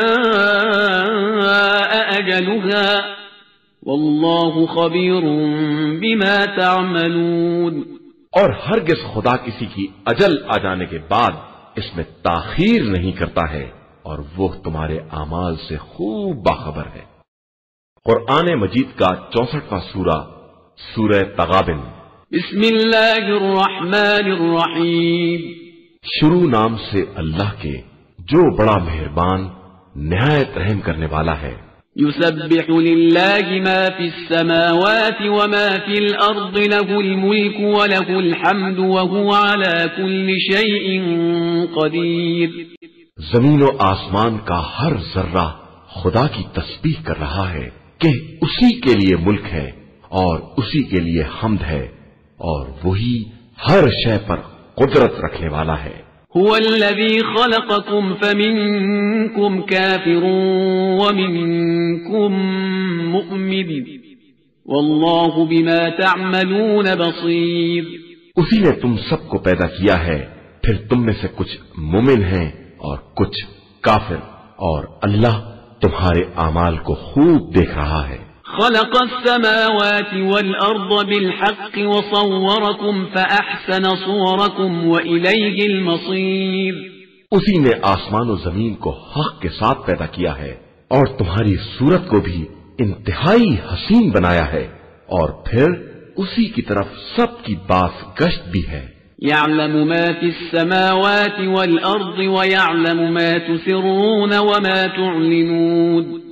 جَاءَ أَجَلُهَا وَاللَّهُ خَبِيرٌ بِمَا تَعْمَلُونَ۔ اور ہرگز خدا کسی کی اجل آ جانے کے بعد اس میں تاخیر نہیں کرتا ہے، اور وہ تمہارے اعمال سے خوب باخبر ہے۔ قرآن مجید کا چونسٹھواں سورہ سورہ تغابن۔ بسم اللہ الرحمن الرحیم۔ شروع نام سے اللہ کے جو بڑا مہربان نہایت رحم کرنے والا ہے۔ يسبح لله ما في السماوات وما في الأرض له الملك وله الحمد وهو على كل شيء قدير۔ زمین و آسمان کا ہر ذرہ خدا کی تسبیح کر رہا ہے کہ اسی کے لیے ملک ہے اور اسی کے لیے حمد ہے، اور وہی ہر شے پر قدرت رکھنے والا ہے۔ هو الذي خلقكم فمنكم كافر ومنكم مؤمن والله بما تعملون بصير۔ اسی نے تم سب کو پیدا کیا ہے، پھر تم میں سے کچھ مومن ہیں اور کچھ کافر، اور اللہ تمہارے اعمال کو خوب دیکھ رہا ہے۔ خلق السماوات والأرض بالحق وصوركم فأحسن صوركم وإليه المصير۔ اسی نے آسمان و زمین کو حق کے ساتھ پیدا کیا ہے اور تمہاری صورت کو بھی انتہائی حسین بنایا ہے، اور پھر اسی کی طرف سب کی باز گشت بھی ہے۔ يعلم ما في السماوات والأرض ويعلم ما تسرون وما تعلنون۔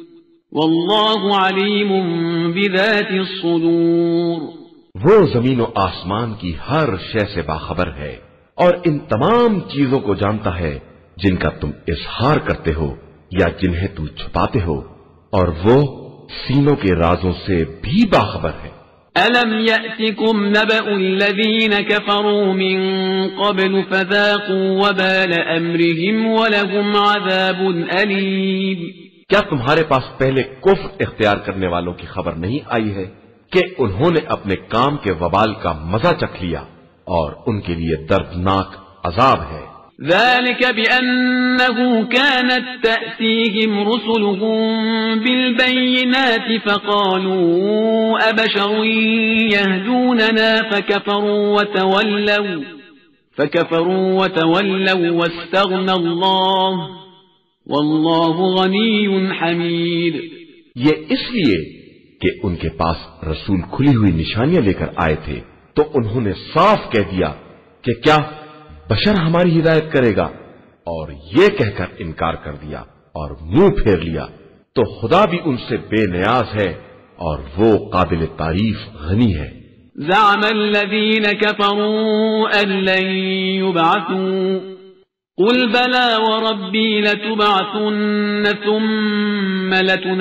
واللہ علیم بذات الصدور، وہ زمین و آسمان کی ہر شے سے باخبر ہے اور ان تمام چیزوں کو جانتا ہے جن کا تم اظہار کرتے ہو یا جنہیں تم چھپاتے ہو، اور وہ سینوں کے رازوں سے بھی باخبر ہے۔ أَلَمْ يَأْتِكُمْ نَبَأُ الَّذِينَ كَفَرُوا مِنْ قَبْلُ فَذَاقُوا وَبَالَ أَمْرِهِمْ وَلَهُمْ عَذَابٌ أَلِيمٌ، کیا تمہارے پاس پہلے کفر اختیار کرنے والوں کی خبر نہیں آئی ہے کہ انہوں نے اپنے کام کے وبال کا مزہ چکھ لیا اور ان کے لیے دردناک عذاب ہے۔ ذلك بأنه كانت تأتيهم رسلهم بالبينات فقالوا أبشر يهدوننا فكفروا وتولوا فكفروا وتولوا واستغنى الله والله غني حميد۔ یہ اس لیے کہ ان کے پاس رسول کھلی ہوئی نشانیاں لے کر آئے تھے تو انہوں نے صاف کہہ دیا کہ کیا بشر ہماری ہدایت کرے گا، اور یہ کہہ کر انکار کر دیا اور منہ پھیر لیا، تو خدا بھی ان سے بے نیاز ہے اور وہ قابل تعریف غنی ہے۔ زعم الذين كفروا أن لن يبعثوا قل بلى وربي لتبعثن ثم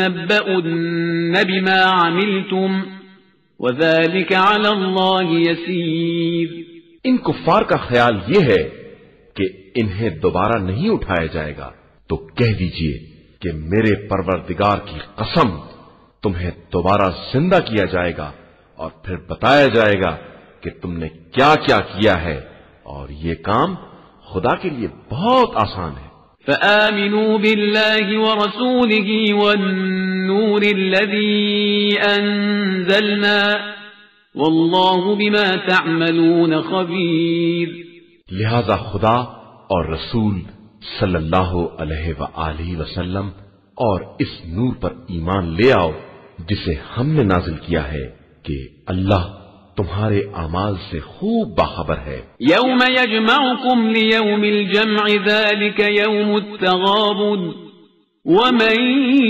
لتنبؤن بما عملتم وذلك على الله يسير۔ ان کفار کا خیال یہ ہے کہ انہیں دوبارہ نہیں اٹھایا جائے گا، تو کہہ دیجئے کہ میرے پروردگار کی قسم تمہیں دوبارہ زندہ کیا جائے گا اور پھر بتایا جائے گا کہ تم نے کیا کیا کیا ہے، اور یہ کام خدا کے لیے بہت آسان ہے۔ فآمنوا بالله ورسوله والنور الذي أنزلنا واللہ بما تعملون خبیر۔ لہذا خدا اور رسول صلی اللہ علیہ وآلہ وسلم اور اس نور پر ایمان لے آؤ جسے ہم نے نازل کیا ہے کہ اللہ تمہارے اعمال سے خوب باخبر ہے۔ یوم یجمعکم لیوم الجمع ذلک یوم التغابن ومن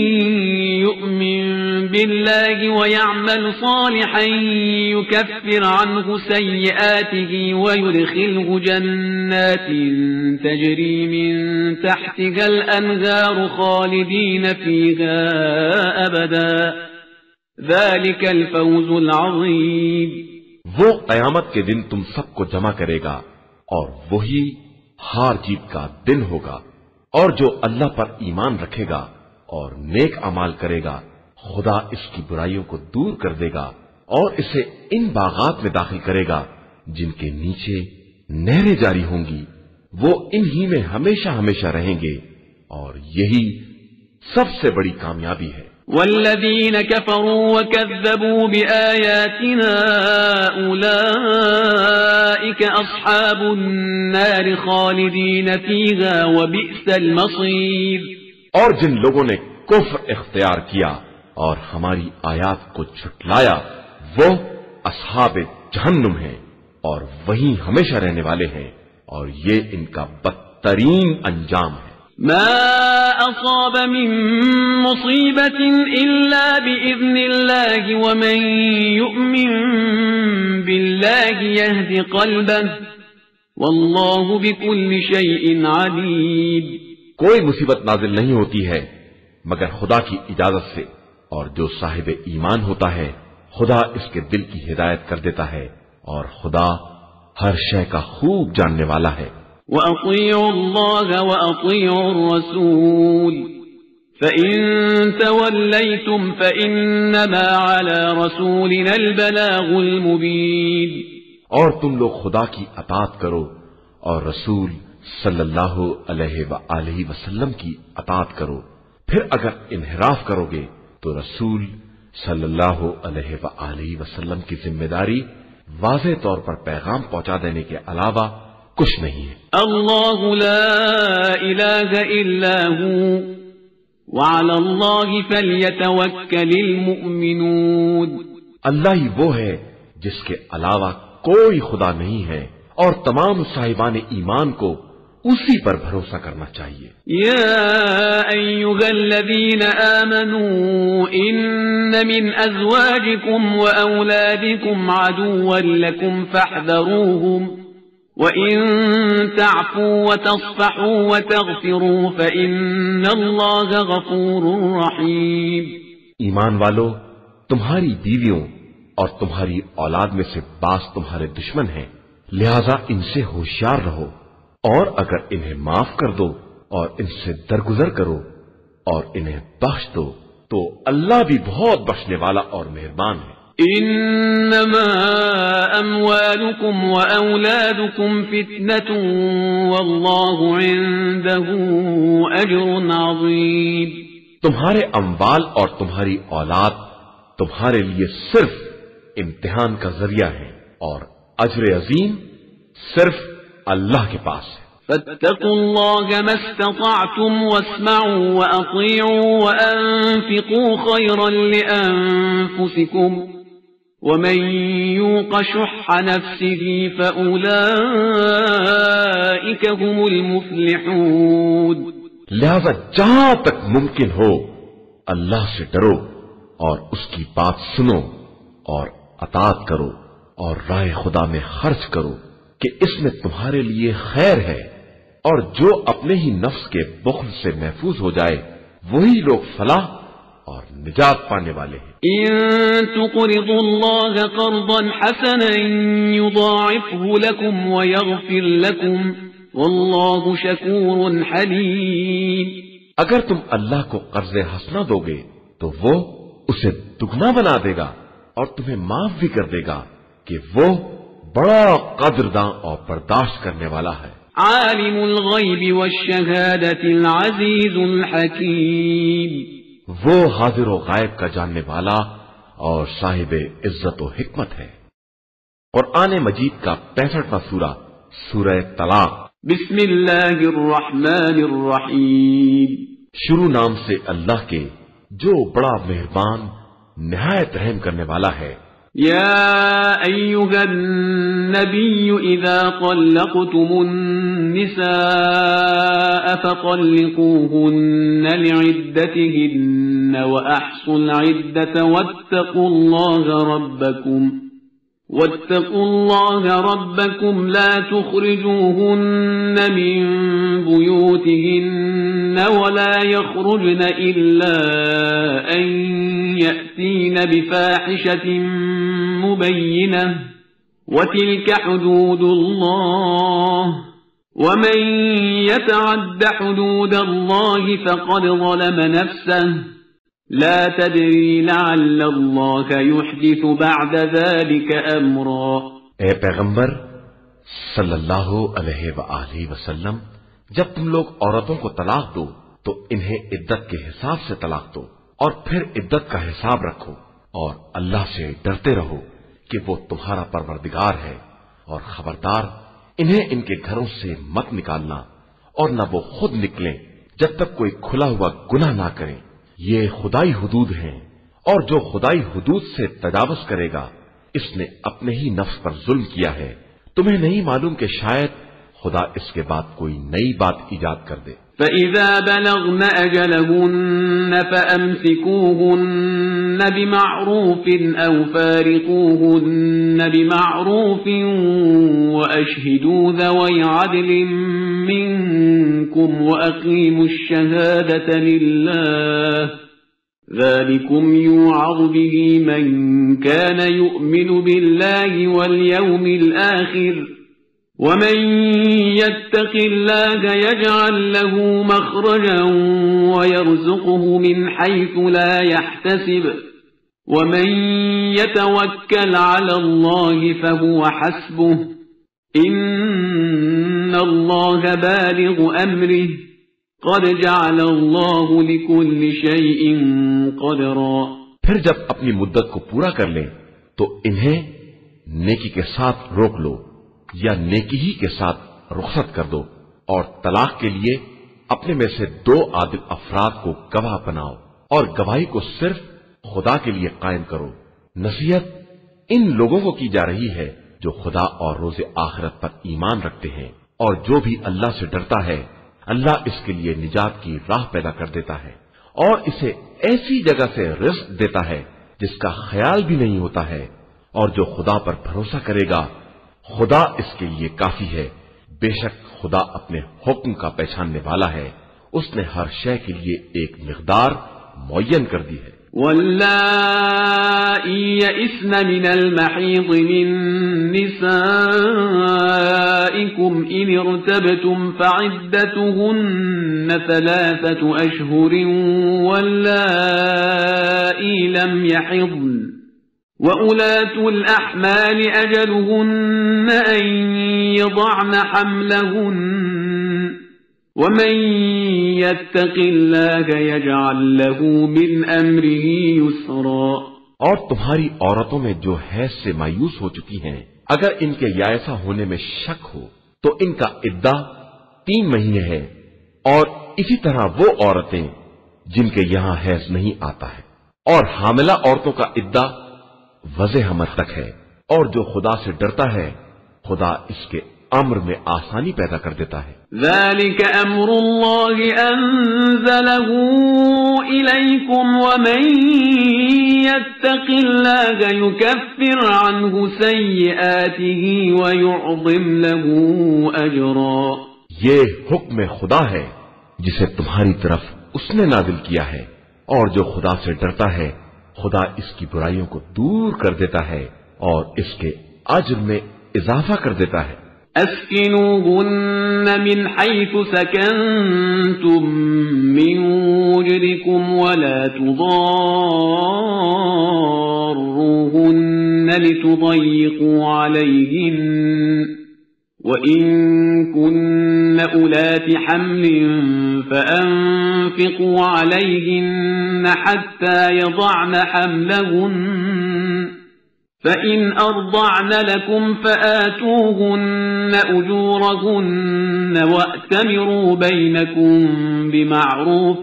يؤمن بالله ويعمل صالحا يكفر عنه سيئاته ويدخله جنات تجري من تحتها الأنهار خالدين فيها أبدا ذلك الفوز العظيم۔ وہ قیامت کے دن تم سب کو جمع کرے گا اور وہی ہار جیت کا دن ہوگا، اور جو اللہ پر ایمان رکھے گا اور نیک اعمال کرے گا خدا اس کی برائیوں کو دور کر دے گا اور اسے ان باغات میں داخل کرے گا جن کے نیچے نہریں جاری ہوں گی، وہ انہی میں ہمیشہ ہمیشہ رہیں گے، اور یہی سب سے بڑی کامیابی ہے۔ والذین کفروا وکذبوا بآیاتنا اولئک اصحاب النار خالدین فیہا وبئس المصیر۔ اور جن لوگوں نے کفر اختیار کیا اور ہماری آیات کو جھٹلایا وہ اصحاب جہنم ہیں اور وہیں ہمیشہ رہنے والے ہیں، اور یہ ان کا بدترین انجام ہے۔ ما أصاب من مصيبة إلا بإذن الله ومن يؤمن بالله يهد قلبه والله بكل شيء عليم۔ کوئی مصیبت نازل نہیں ہوتی ہے مگر خدا کی اجازت سے، اور جو صاحب ایمان ہوتا ہے خدا اس کے دل کی ہدایت کر دیتا ہے، اور خدا ہر شے کا خوب جاننے والا ہے۔ وَأَطِيعُوا اللَّهَ وَأَطِيعُوا الرَّسُولَ فَإِن تَوَلَّيْتُمْ فَإِنَّمَا عَلَى رَسُولِنَا الْبَلَاغُ الْمُبِينُ۔ اور تم لوگ خدا کی اطاعت کرو اور رسول صلی اللہ علیہ وآلہ وسلم کی اطاعت کرو، پھر اگر انحراف کرو گے تو رسول صلی اللہ علیہ وآلہ وسلم کی ذمہ داری واضح طور پر پیغام پہنچا دینے کے علاوہ کچھ نہیں ہے۔ اللہ لا الہ الا ہو وعلی اللہ فلیتوکل المؤمنون۔ اللہ ہی وہ ہے جس کے علاوہ کوئی خدا نہیں ہے، اور تمام صاحبان ایمان کو اسی پر بھروسہ کرنا چاہیے۔ یا ایھا الذین آمنوا ان من ازواجکم واولادکم عدوا لکم فاحذروہم وَإِن تَعْفُوا وَتَصْفَحُوا وَتَغْفِرُوا فَإِنَّ اللَّهَ غَفُورٌ رَحِيمٌ۔ ایمان والو، تمہاری بیویوں اور تمہاری اولاد میں سے بعض تمہارے دشمن ہیں، لہذا ان سے ہوشیار رہو، اور اگر انہیں معاف کر دو اور ان سے درگزر کرو اور انہیں بخش دو تو اللہ بھی بہت بخشنے والا اور مہربان ہے۔ انما اموالکم واولادکم فتنة واللہ عنده اجر عظیم۔ تمہارے اموال اور تمہاری اولاد تمہارے لیے صرف امتحان کا ذریعہ ہے اور اجر عظیم صرف اللہ کے پاس ہے۔ فاتقوا الله ما استطعتم واسمعوا وأطيعوا وأنفقوا خيرا لأنفسكم ومن يوق شح نفسه فأولئك هم المفلحون۔ لہذا جہاں تک ممکن ہو اللہ سے ڈرو اور اس کی بات سنو اور اطاعت کرو اور راہ خدا میں خرچ کرو کہ اس میں تمہارے لیے خیر ہے، اور جو اپنے ہی نفس کے بخل سے محفوظ ہو جائے وہی لوگ فلاح اور نجات پانے والے ہیں۔ ان تقرضوا الله قرضا حسنا يضاعفه لكم ويغفر لكم والله شكور حليم۔ اگر تم اللہ کو قرض حسنہ دو گے تو وہ اسے دگنا بنا دے گا اور تمہیں معاف بھی کر دے گا کہ وہ بڑا قدرداں اور برداشت کرنے والا ہے۔ عالم الغیب والشہادۃ العزیز الحکیم۔ وہ حاضر و غائب کا جاننے والا اور صاحب عزت و حکمت ہے۔ قرآن مجید کا پینسٹھواں سورہ سورہ طلاق۔ بسم اللہ الرحمن الرحیم۔ شروع نام سے اللہ کے جو بڑا مہربان نہایت رحم کرنے والا ہے۔ یا ایھا النبی اذا طلقتم النساء فطلقوهن لعدتهن واحصوا العدة واتقوا الله ربكم واتقوا الله ربكم لا تخرجوهن من بيوتهن ولا يخرجن إلا أن يأتين بفاحشة مبينة وتلك حدود الله ومن يتعد حدود الله فقد ظلم نفسه لا تدری لعل اللہ یحدث بعد ذلك امرا۔ اے پیغمبر صلی اللہ علیہ وآلہ وسلم، جب تم لوگ عورتوں کو طلاق دو تو انہیں عدت کے حساب سے طلاق دو اور پھر عدت کا حساب رکھو اور اللہ سے ڈرتے رہو کہ وہ تمہارا پروردگار ہے، اور خبردار انہیں ان کے گھروں سے مت نکالنا اور نہ وہ خود نکلیں جب تک کوئی کھلا ہوا گناہ نہ کریں۔ یہ خدائی حدود ہیں، اور جو خدائی حدود سے تجاوز کرے گا اس نے اپنے ہی نفس پر ظلم کیا ہے۔ تمہیں نہیں معلوم کہ شاید خدا اس کے بعد کوئی نئی بات ایجاد کر دے۔ فَإِذَا بَلَغْنَ أَجَلَهُنَّ فَأَمْسِكُوهُنَّ بِمَعْرُوفٍ أَوْ فَارِقُوهُنَّ بِمَعْرُوفٍ وَأَشْهِدُوا ذَوَيْ عَدْلٍ مِّنكُمْ وَأَقِيمُوا الشَّهَادَةَ لِلَّهِ ذَلِكُمْ يُوعَظُ بِهِ مَن كَانَ يُؤْمِنُ بِاللَّهِ وَالْيَوْمِ الْآخِرِ وَمَن يَتَّقِ اللَّهَ يَجْعَل لَّهُ مَخْرَجًا وَيَرْزُقْهُ مِنْ حَيْثُ لَا يَحْتَسِبُ وَمَن يَتَوَكَّلْ عَلَى اللَّهِ فَهُوَ حَسْبُهُ إِنَّ اللَّهَ بَالِغُ أَمْرِهِ قَدْ جَعَلَ اللَّهُ لِكُلِّ شَيْءٍ قَدْرًا۔ پھر جب اپنی مدت کو پورا کر لیں تو انہیں نیکی کے ساتھ روک لو یا نیکی ہی کے ساتھ رخصت کر دو، اور طلاق کے لیے اپنے میں سے دو عادل افراد کو گواہ بناؤ، اور گواہی کو صرف خدا کے لیے قائم کرو۔ نصیحت ان لوگوں کو کی جا رہی ہے جو خدا اور روز آخرت پر ایمان رکھتے ہیں، اور جو بھی اللہ سے ڈرتا ہے اللہ اس کے لیے نجات کی راہ پیدا کر دیتا ہے اور اسے ایسی جگہ سے رزق دیتا ہے جس کا خیال بھی نہیں ہوتا ہے، اور جو خدا پر بھروسہ کرے گا خدا اس کے لیے کافی ہے۔ بے شک خدا اپنے حکم کا پہچاننے والا ہے، اس نے ہر شے کے لیے ایک مقدار معین کر دی ہے۔ واللائي يئسن من المحيض من نسائكم إن ارتبتم فعدتهن ثلاثة أشهر واللائي لم يحضن وأولاة الأحمال أجلهن أن يضعن حملهن ومن يتق الله يجعل له من أمره يسرا۔ اور تمہاری عورتوں میں جو حیض سے مایوس ہو چکی ہیں اگر ان کے یائسہ ہونے میں شک ہو تو ان کا عدہ تین مہینے ہے، اور اسی طرح وہ عورتیں جن کے یہاں حیض نہیں آتا ہے، اور حاملہ عورتوں کا عدہ وضع حمل تک ہے۔ اور جو خدا سے ڈرتا ہے خدا اس کے امر میں آسانی پیدا کر دیتا ہے۔ ذلك امر الله انزله اليكم ومن يتق الله يكفر عنه سيئاته ويعظم له اجرا۔ یہ حکم خدا ہے جسے تمہاری طرف اس نے نازل کیا ہے، اور جو خدا سے ڈرتا ہے خدا اس کی برائیوں کو دور کر دیتا ہے اور اس کے اجر میں اضافہ کر دیتا ہے۔ اسکنوهن من حيث سكنتم من وجدكم ولا تضاروهن لتضيقوا عليهن وإن كن أولات حمل فأنفقوا عليهن حتى يضعن حملهن فإن أرضعن لكم فآتوهن أجورهن وأتمروا بينكم بمعروف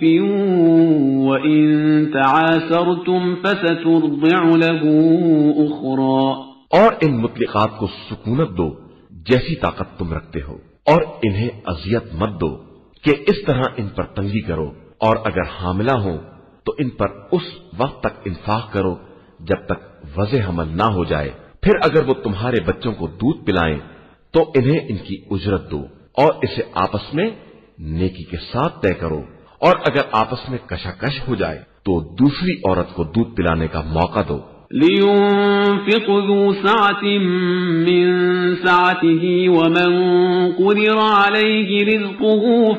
وإن تعاسرتم فسترضع له أخرى۔ اور ان مطلقات کو سکونت دو جیسی طاقت تم رکھتے ہو، اور انہیں اذیت مت دو کہ اس طرح ان پر تنگی کرو، اور اگر حاملہ ہوں تو ان پر اس وقت تک انفاق کرو جب تک وضع حمل نہ ہو جائے۔ پھر اگر وہ تمہارے بچوں کو دودھ پلائیں تو انہیں ان کی اجرت دو، اور اسے آپس میں نیکی کے ساتھ طے کرو، اور اگر آپس میں کشاکش ہو جائے تو دوسری عورت کو دودھ پلانے کا موقع دو۔ لينفق ذو سعة من سعته ومن قدر عليه رزقه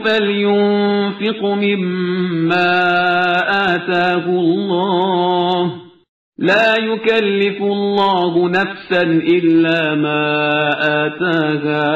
فلينفق مما آتاه الله لا يكلف الله نفسا إلا ما آتاها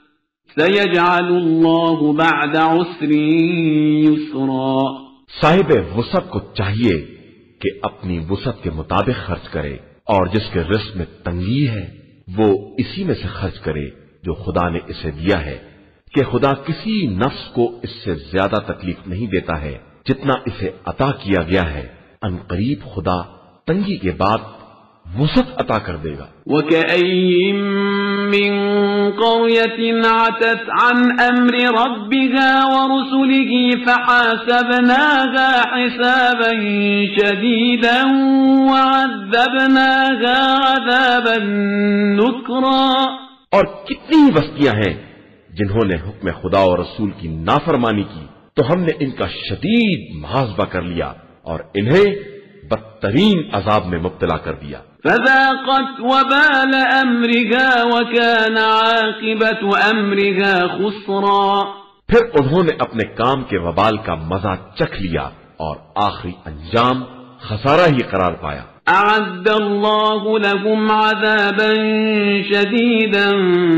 سيجعل الله بعد عسر يسرا۔ صاحب وسعت کو چاہیے کہ اپنی وسعت کے مطابق خرچ کرے، اور جس کے رزق میں تنگی ہے وہ اسی میں سے خرچ کرے جو خدا نے اسے دیا ہے، کہ خدا کسی نفس کو اس سے زیادہ تکلیف نہیں دیتا ہے جتنا اسے عطا کیا گیا ہے۔ ان قریب خدا تنگی کے بعد وسعت عطا کر دے گا۔ وَكَأَيٍّ مِّن قَرْيَةٍ عَتَتْ عَنْ أَمْرِ رَبِّهَا وَرُسُلِهِ فَحَاسَبْنَاهَا حِسَابًا شَدِيدًا وَعَذَّبْنَاهَا عَذَابًا نُكْرًا۔ اور کتنی ہی بستیاں ہیں جنہوں نے حکم خدا اور رسول کی نافرمانی کی تو ہم نے ان کا شدید محاسبہ کر لیا اور انہیں بدترین عذاب میں مبتلا کر دیا۔ فذاقت وبال امرها وكان عاقبة امرها خسرا۔ پھر انہوں نے اپنے کام کے وبال کا مزہ چکھ لیا اور آخری انجام خسارہ ہی قرار پایا۔ اعد اللہ لهم عذابا شدیدا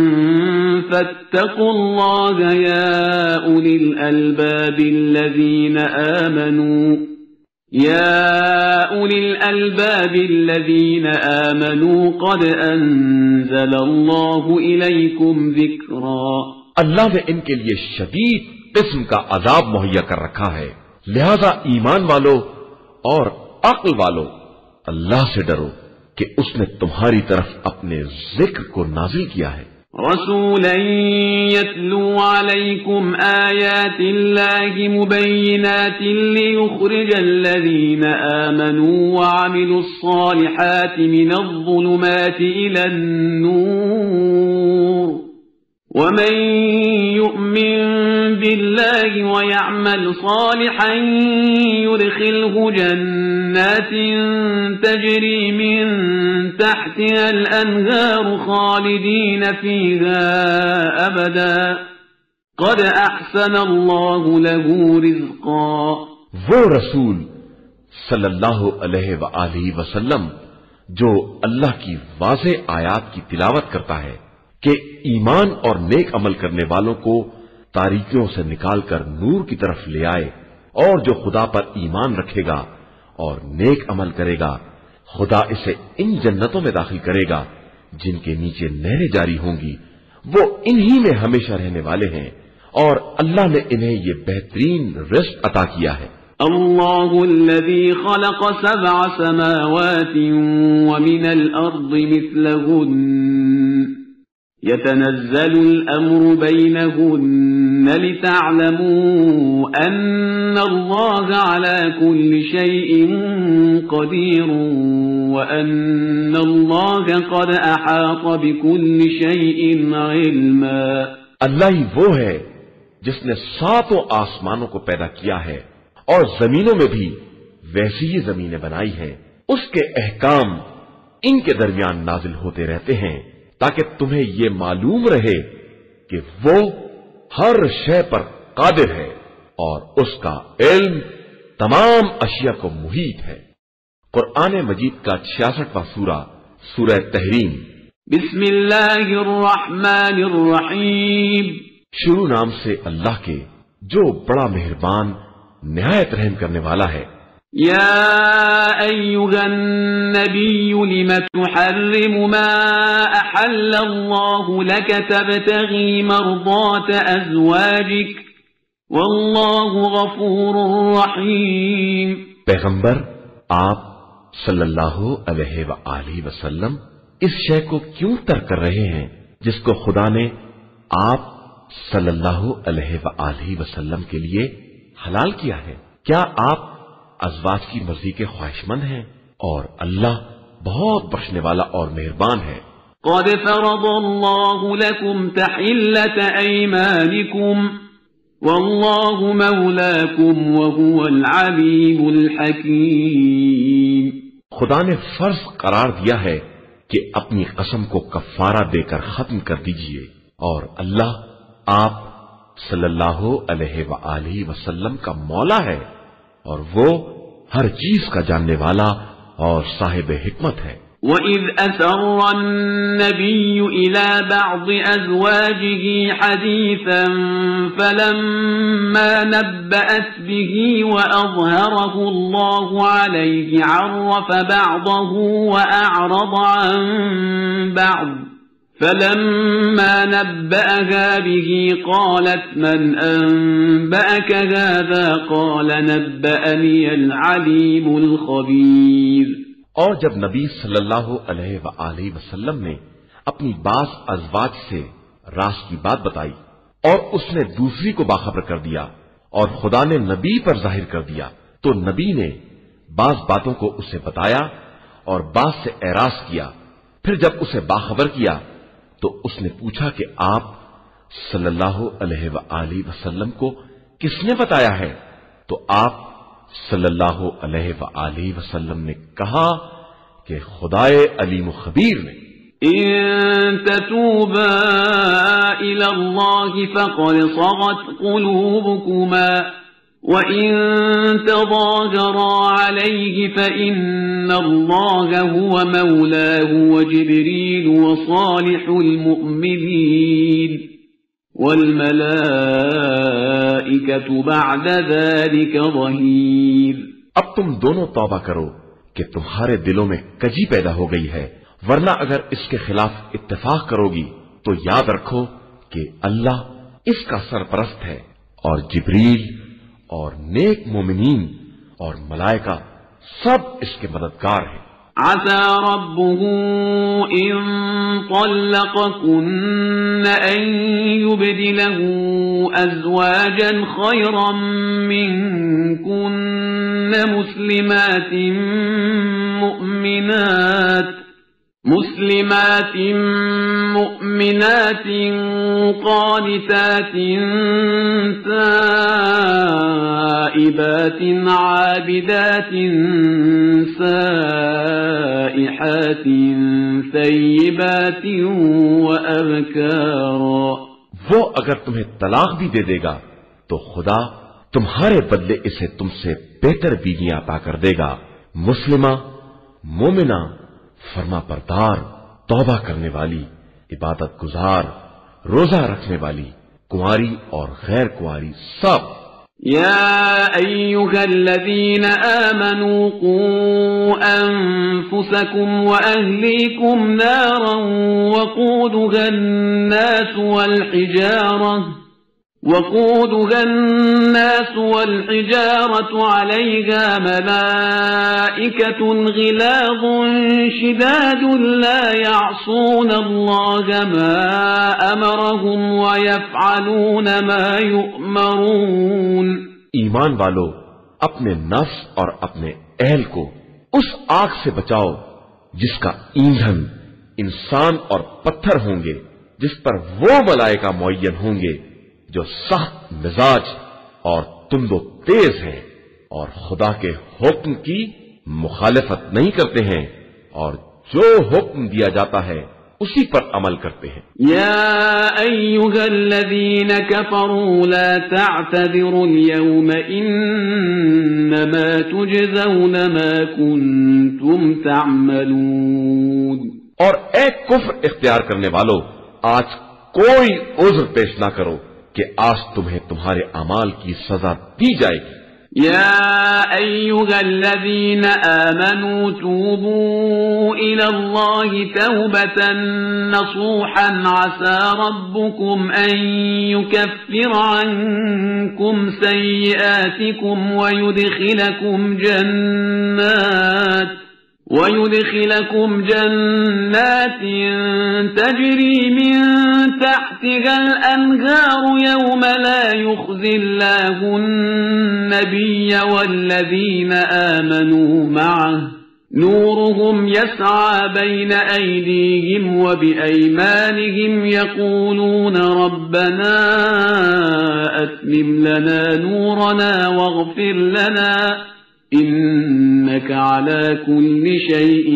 فاتقوا اللہ یا اولی الالباب الذین آمنوا يا أولي الألباب الذين آمنوا قد أنزل الله إليكم ذكرا۔ اللہ نے ان کے لیے شدید قسم کا عذاب مہیا کر رکھا ہے، لہذا ایمان والو اور عقل والو اللہ سے ڈرو کہ اس نے تمہاری طرف اپنے ذکر کو نازل کیا ہے۔ رسولا يتلو عليكم آيات الله مبينات ليخرج الذين آمنوا وعملوا الصالحات من الظلمات إلى النور ومن يؤمن بالله ويعمل صالحا يدخله جنات تجري من تحتها الأنهار خالدين فيها أبدا قد أحسن الله له رزقا. وہ رسول صلی اللہ علیہ وآلہ وسلم جو اللہ کی واضح آیات کی تلاوت کرتا ہے کہ ایمان اور نیک عمل کرنے والوں کو تاریکیوں سے نکال کر نور کی طرف لے آئے، اور جو خدا پر ایمان رکھے گا اور نیک عمل کرے گا خدا اسے ان جنتوں میں داخل کرے گا جن کے نیچے نہریں جاری ہوں گی، وہ انہی میں ہمیشہ رہنے والے ہیں، اور اللہ نے انہیں یہ بہترین رزق عطا کیا ہے. اللہ الذي خلق سبع سماوات ومن الأرض مثلهن يتنزل الأمر بينهن لتعلموا أن الله على كل شيء قدير وأن الله قد أحاط بكل شيء علما. اللہ ہی وہ ہے جس نے ساتوں آسمانوں کو پیدا کیا ہے اور زمینوں میں بھی ویسی ہی زمینیں بنائی ہیں، اس کے احکام ان کے درمیان نازل ہوتے رہتے ہیں تاکہ تمہیں یہ معلوم رہے کہ وہ ہر شے پر قادر ہے اور اس کا علم تمام اشیاء کو محیط ہے. قرآن مجید کا چھیاسٹھواں سورہ سورہ تحریم. بسم اللہ الرحمن الرحیم. شروع نام سے اللہ کے جو بڑا مہربان نہایت رحم کرنے والا ہے. یا ایھا النبی لم تحرم ما احل اللہ لک تبتغی مرضات ازواجک واللہ غفور رحیم. پیغمبر آپ صلی اللہ علیہ وآلہ وسلم اس شے کو کیوں ترک کر رہے ہیں جس کو خدا نے آپ صلی اللہ علیہ وآلہ وسلم کے لیے حلال کیا ہے؟ کیا آپ ازواج کی مرضی کے خواہشمند ہیں؟ اور اللہ بہت بخشنے والا اور مہربان ہے. قد فرض اللہ لکم تحلة ایمانکم واللہ مولاکم وهو العلیم الحکیم. خدا نے فرض قرار دیا ہے کہ اپنی قسم کو کفارہ دے کر ختم کر دیجئے، اور اللہ آپ صلی اللہ علیہ وآلہ وسلم کا مولا ہے اور وہ ہر چیز کا جاننے والا اور صاحب حکمت ہے. وَإِذْ أَسَرَّ النَّبِيُّ إِلَى بَعْضِ أَزْوَاجِهِ حَدِيثًا فَلَمَّا نَبَّأَتْ بِهِ وَأَظْهَرَهُ اللَّهُ عَلَيْهِ عَرَّفَ بَعْضَهُ وَأَعْرَضَ عَن بَعْضٍ فَلَمَّا نَبَّأَهَا بِهِ قَالَتْ مَنْ أَنبَأَكَ هَذَا قَالَ نَبَّأَنِيَ الْعَلِيمُ الْخَبِيرُ. اور جب نبی صلی اللہ علیہ وآلہ وسلم نے اپنی بعض ازواج سے راز کی بات بتائی اور اس نے دوسری کو باخبر کر دیا اور خدا نے نبی پر ظاہر کر دیا، تو نبی نے بعض باتوں کو اسے بتایا اور بعض سے اعراض کیا. پھر جب اسے باخبر کیا تو اس نے پوچھا کہ آپ صلی اللہ علیہ وآلہ وسلم کو کس نے بتایا ہے؟ تو آپ صلی اللہ علیہ وآلہ وسلم نے کہا کہ خدائے علیم و خبیر نے. ان تتوبا الى اللہ فقد صغت قلوبكما وَإِن تَظَاهَرَا عَلَيْهِ فَإِنَّ اللَّهَ هُوَ مَوْلَاهُ وَجِبْرِيلُ وَصَالِحُ الْمُؤْمِنِينَ وَالْمَلَائِكَةُ بَعْدَ ذَلِكَ ظَهِيرٌ. اب تم دونوں توبہ کرو کہ تمہارے دلوں میں کجی پیدا ہو گئی ہے، ورنہ اگر اس کے خلاف اتفاق کرو گی تو یاد رکھو کہ اللہ اس کا سرپرست ہے اور جبریل اور نیک مومنین اور ملائکہ سب اس کے مددگار ہیں. عسى ربه إن طلقكن أن يبدله أزواجا خيرا منكن مسلمات مؤمنات مسلمات مؤمنات قانتات تائبات عابدات سائحات ثيبات وأبكارا. وہ اگر تمہیں طلاق بھی دے دے گا تو خدا تمہارے بدلے اسے تم سے بہتر بیویاں عطا کر دے گا، مسلمہ، مومنہ، فرما بردار، توبہ کرنے والی، عبادت گزار، روزہ رکھنے والی، کنواری اور غیر کنواری سب. يا أيها الذين آمنوا قوا أنفسكم وأهليكم نارا وقودها الناس والحجارة وقودها الناس والحجارة عليها ملائكة غلاظ شداد لا يعصون الله ما أمرهم ويفعلون ما يؤمرون. ایمان والو، اپنے نفس اور اپنے اہل کو اس آگ سے بچاؤ جس کا ایندھن انسان اور پتھر ہوں گے، جس پر وہ ملائکہ معین ہوں گے جو سخت مزاج اور تند و تیز ہیں اور خدا کے حکم کی مخالفت نہیں کرتے ہیں اور جو حکم دیا جاتا ہے اسی پر عمل کرتے ہیں. یا ایھا الذین کفروا لا تعتذروا اليوم انما تجزون ما کنتم تعملون. اور اے کفر اختیار کرنے والو، آج کوئی عذر پیش نہ کرو کہ آج تمہیں تمہارے اعمال کی سزا دی جائے گی. يا أيها الذين آمنوا توبوا إلى الله توبة نصوحا عسى ربكم أن يكفر عنكم سيئاتكم ويدخلكم جنات ويدخلكم جنات تجري من تحتها الأنهار يوم لا يخزي الله النبي والذين آمنوا معه نورهم يسعى بين أيديهم وبأيمانهم يقولون ربنا أتمم لنا نورنا واغفر لنا انک علی کل شیء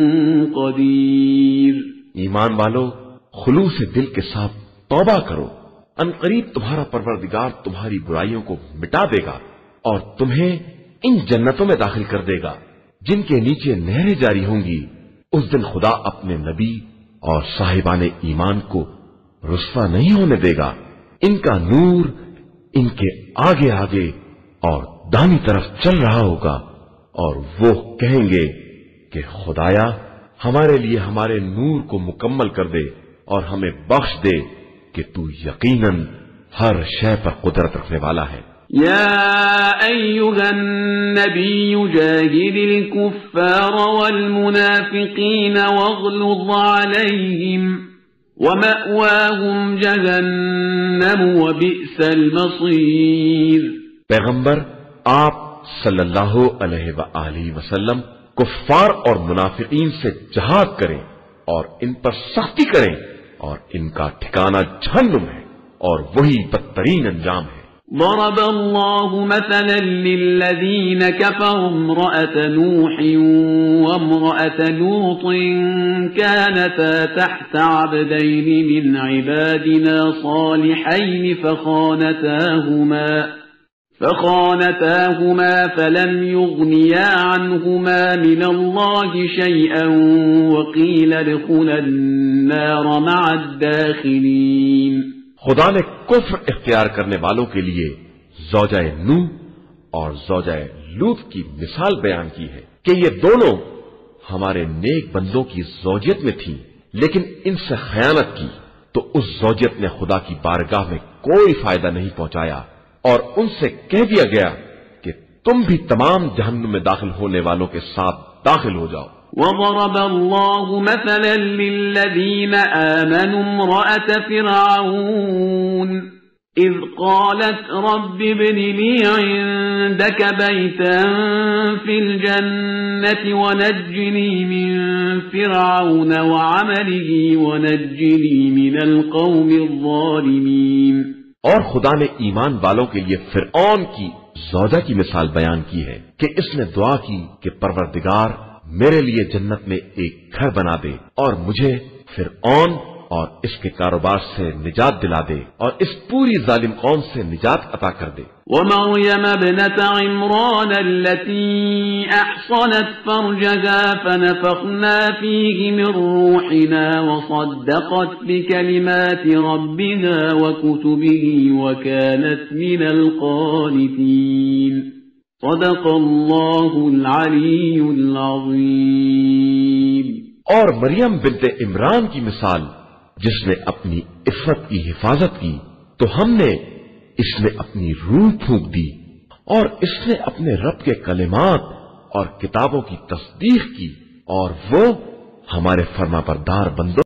قدیر. ایمان والو، خلوص دل کے ساتھ توبہ کرو، ان قریب تمہارا پروردگار تمہاری برائیوں کو مٹا دے گا اور تمہیں ان جنتوں میں داخل کر دے گا جن کے نیچے نہریں جاری ہوں گی. اس دن خدا اپنے نبی اور صاحبان ایمان کو رسوا نہیں ہونے دے گا. ان کا نور ان کے آگے آگے اور دانی طرف چل رہا ہوگا اور وہ کہیں گے کہ خدایا ہمارے لیے ہمارے نور کو مکمل کر دے اور ہمیں بخش دے کہ تو یقیناً ہر شے پر قدرت رکھنے والا ہے. یا ایھا النبی جاہد الکفار والمنافقین واغلظ علیہم ومأواہم جہنم وبئس المصیر. پیغمبر آپ صلی اللہ علیہ وآلہ وسلم کفار اور منافقین سے جہاد کریں اور ان پر سختی کریں اور ان کا ٹھکانہ جہنم ہے اور وہی بدترین انجام ہے. ضرب اللہ مثلا للذین كفروا امرأة نوح وامرأة لوط كانتا تحت عبدین من عبادنا صالحین فخانتاهما فخانتاهما فلم يغنيا عنهما من الله شيئا وقيل ادخلا النار مع الداخلين. خدا نے کفر اختیار کرنے والوں کے لیے زوجہ نوح اور زوجہ لوط کی مثال بیان کی ہے کہ یہ دونوں ہمارے نیک بندوں کی زوجیت میں تھیں، لیکن ان سے خیانت کی تو اس زوجیت نے خدا کی بارگاہ میں کوئی فائدہ نہیں پہنچایا اور ان سے کہہ دیا گیا کہ تم بھی تمام جہنم میں داخل ہونے والوں کے ساتھ داخل ہو جاؤ. وضرب الله مثلا للذين آمنوا امرأة فرعون إذ قالت رب ابن لي عندك بيتا في الجنة ونجني من فرعون وعمله ونجني من القوم الظالمين. اور خدا نے ایمان والوں کے لیے فرعون کی زوجہ کی مثال بیان کی ہے کہ اس نے دعا کی کہ پروردگار میرے لیے جنت میں ایک گھر بنا دے اور مجھے فرعون اور اس کے کاروبار سے نجات دلا دے اور اس پوری ظالم قوم سے نجات عطا کر دے. ومريم ابنة عمران التي أحصنت فرجها فنفخنا فيه من روحنا وصدقت بكلمات ربها وكتبه وكانت من القانتين. صدق الله العلي العظيم. اور مریم بنت عمران کی مثال جس نے اپنی عفت کی حفاظت کی تو ہم نے اس میں اپنی روح پھونک دی اور اس نے اپنے رب کے کلمات اور کتابوں کی تصدیق کی اور وہ ہمارے فرما بردار بندوں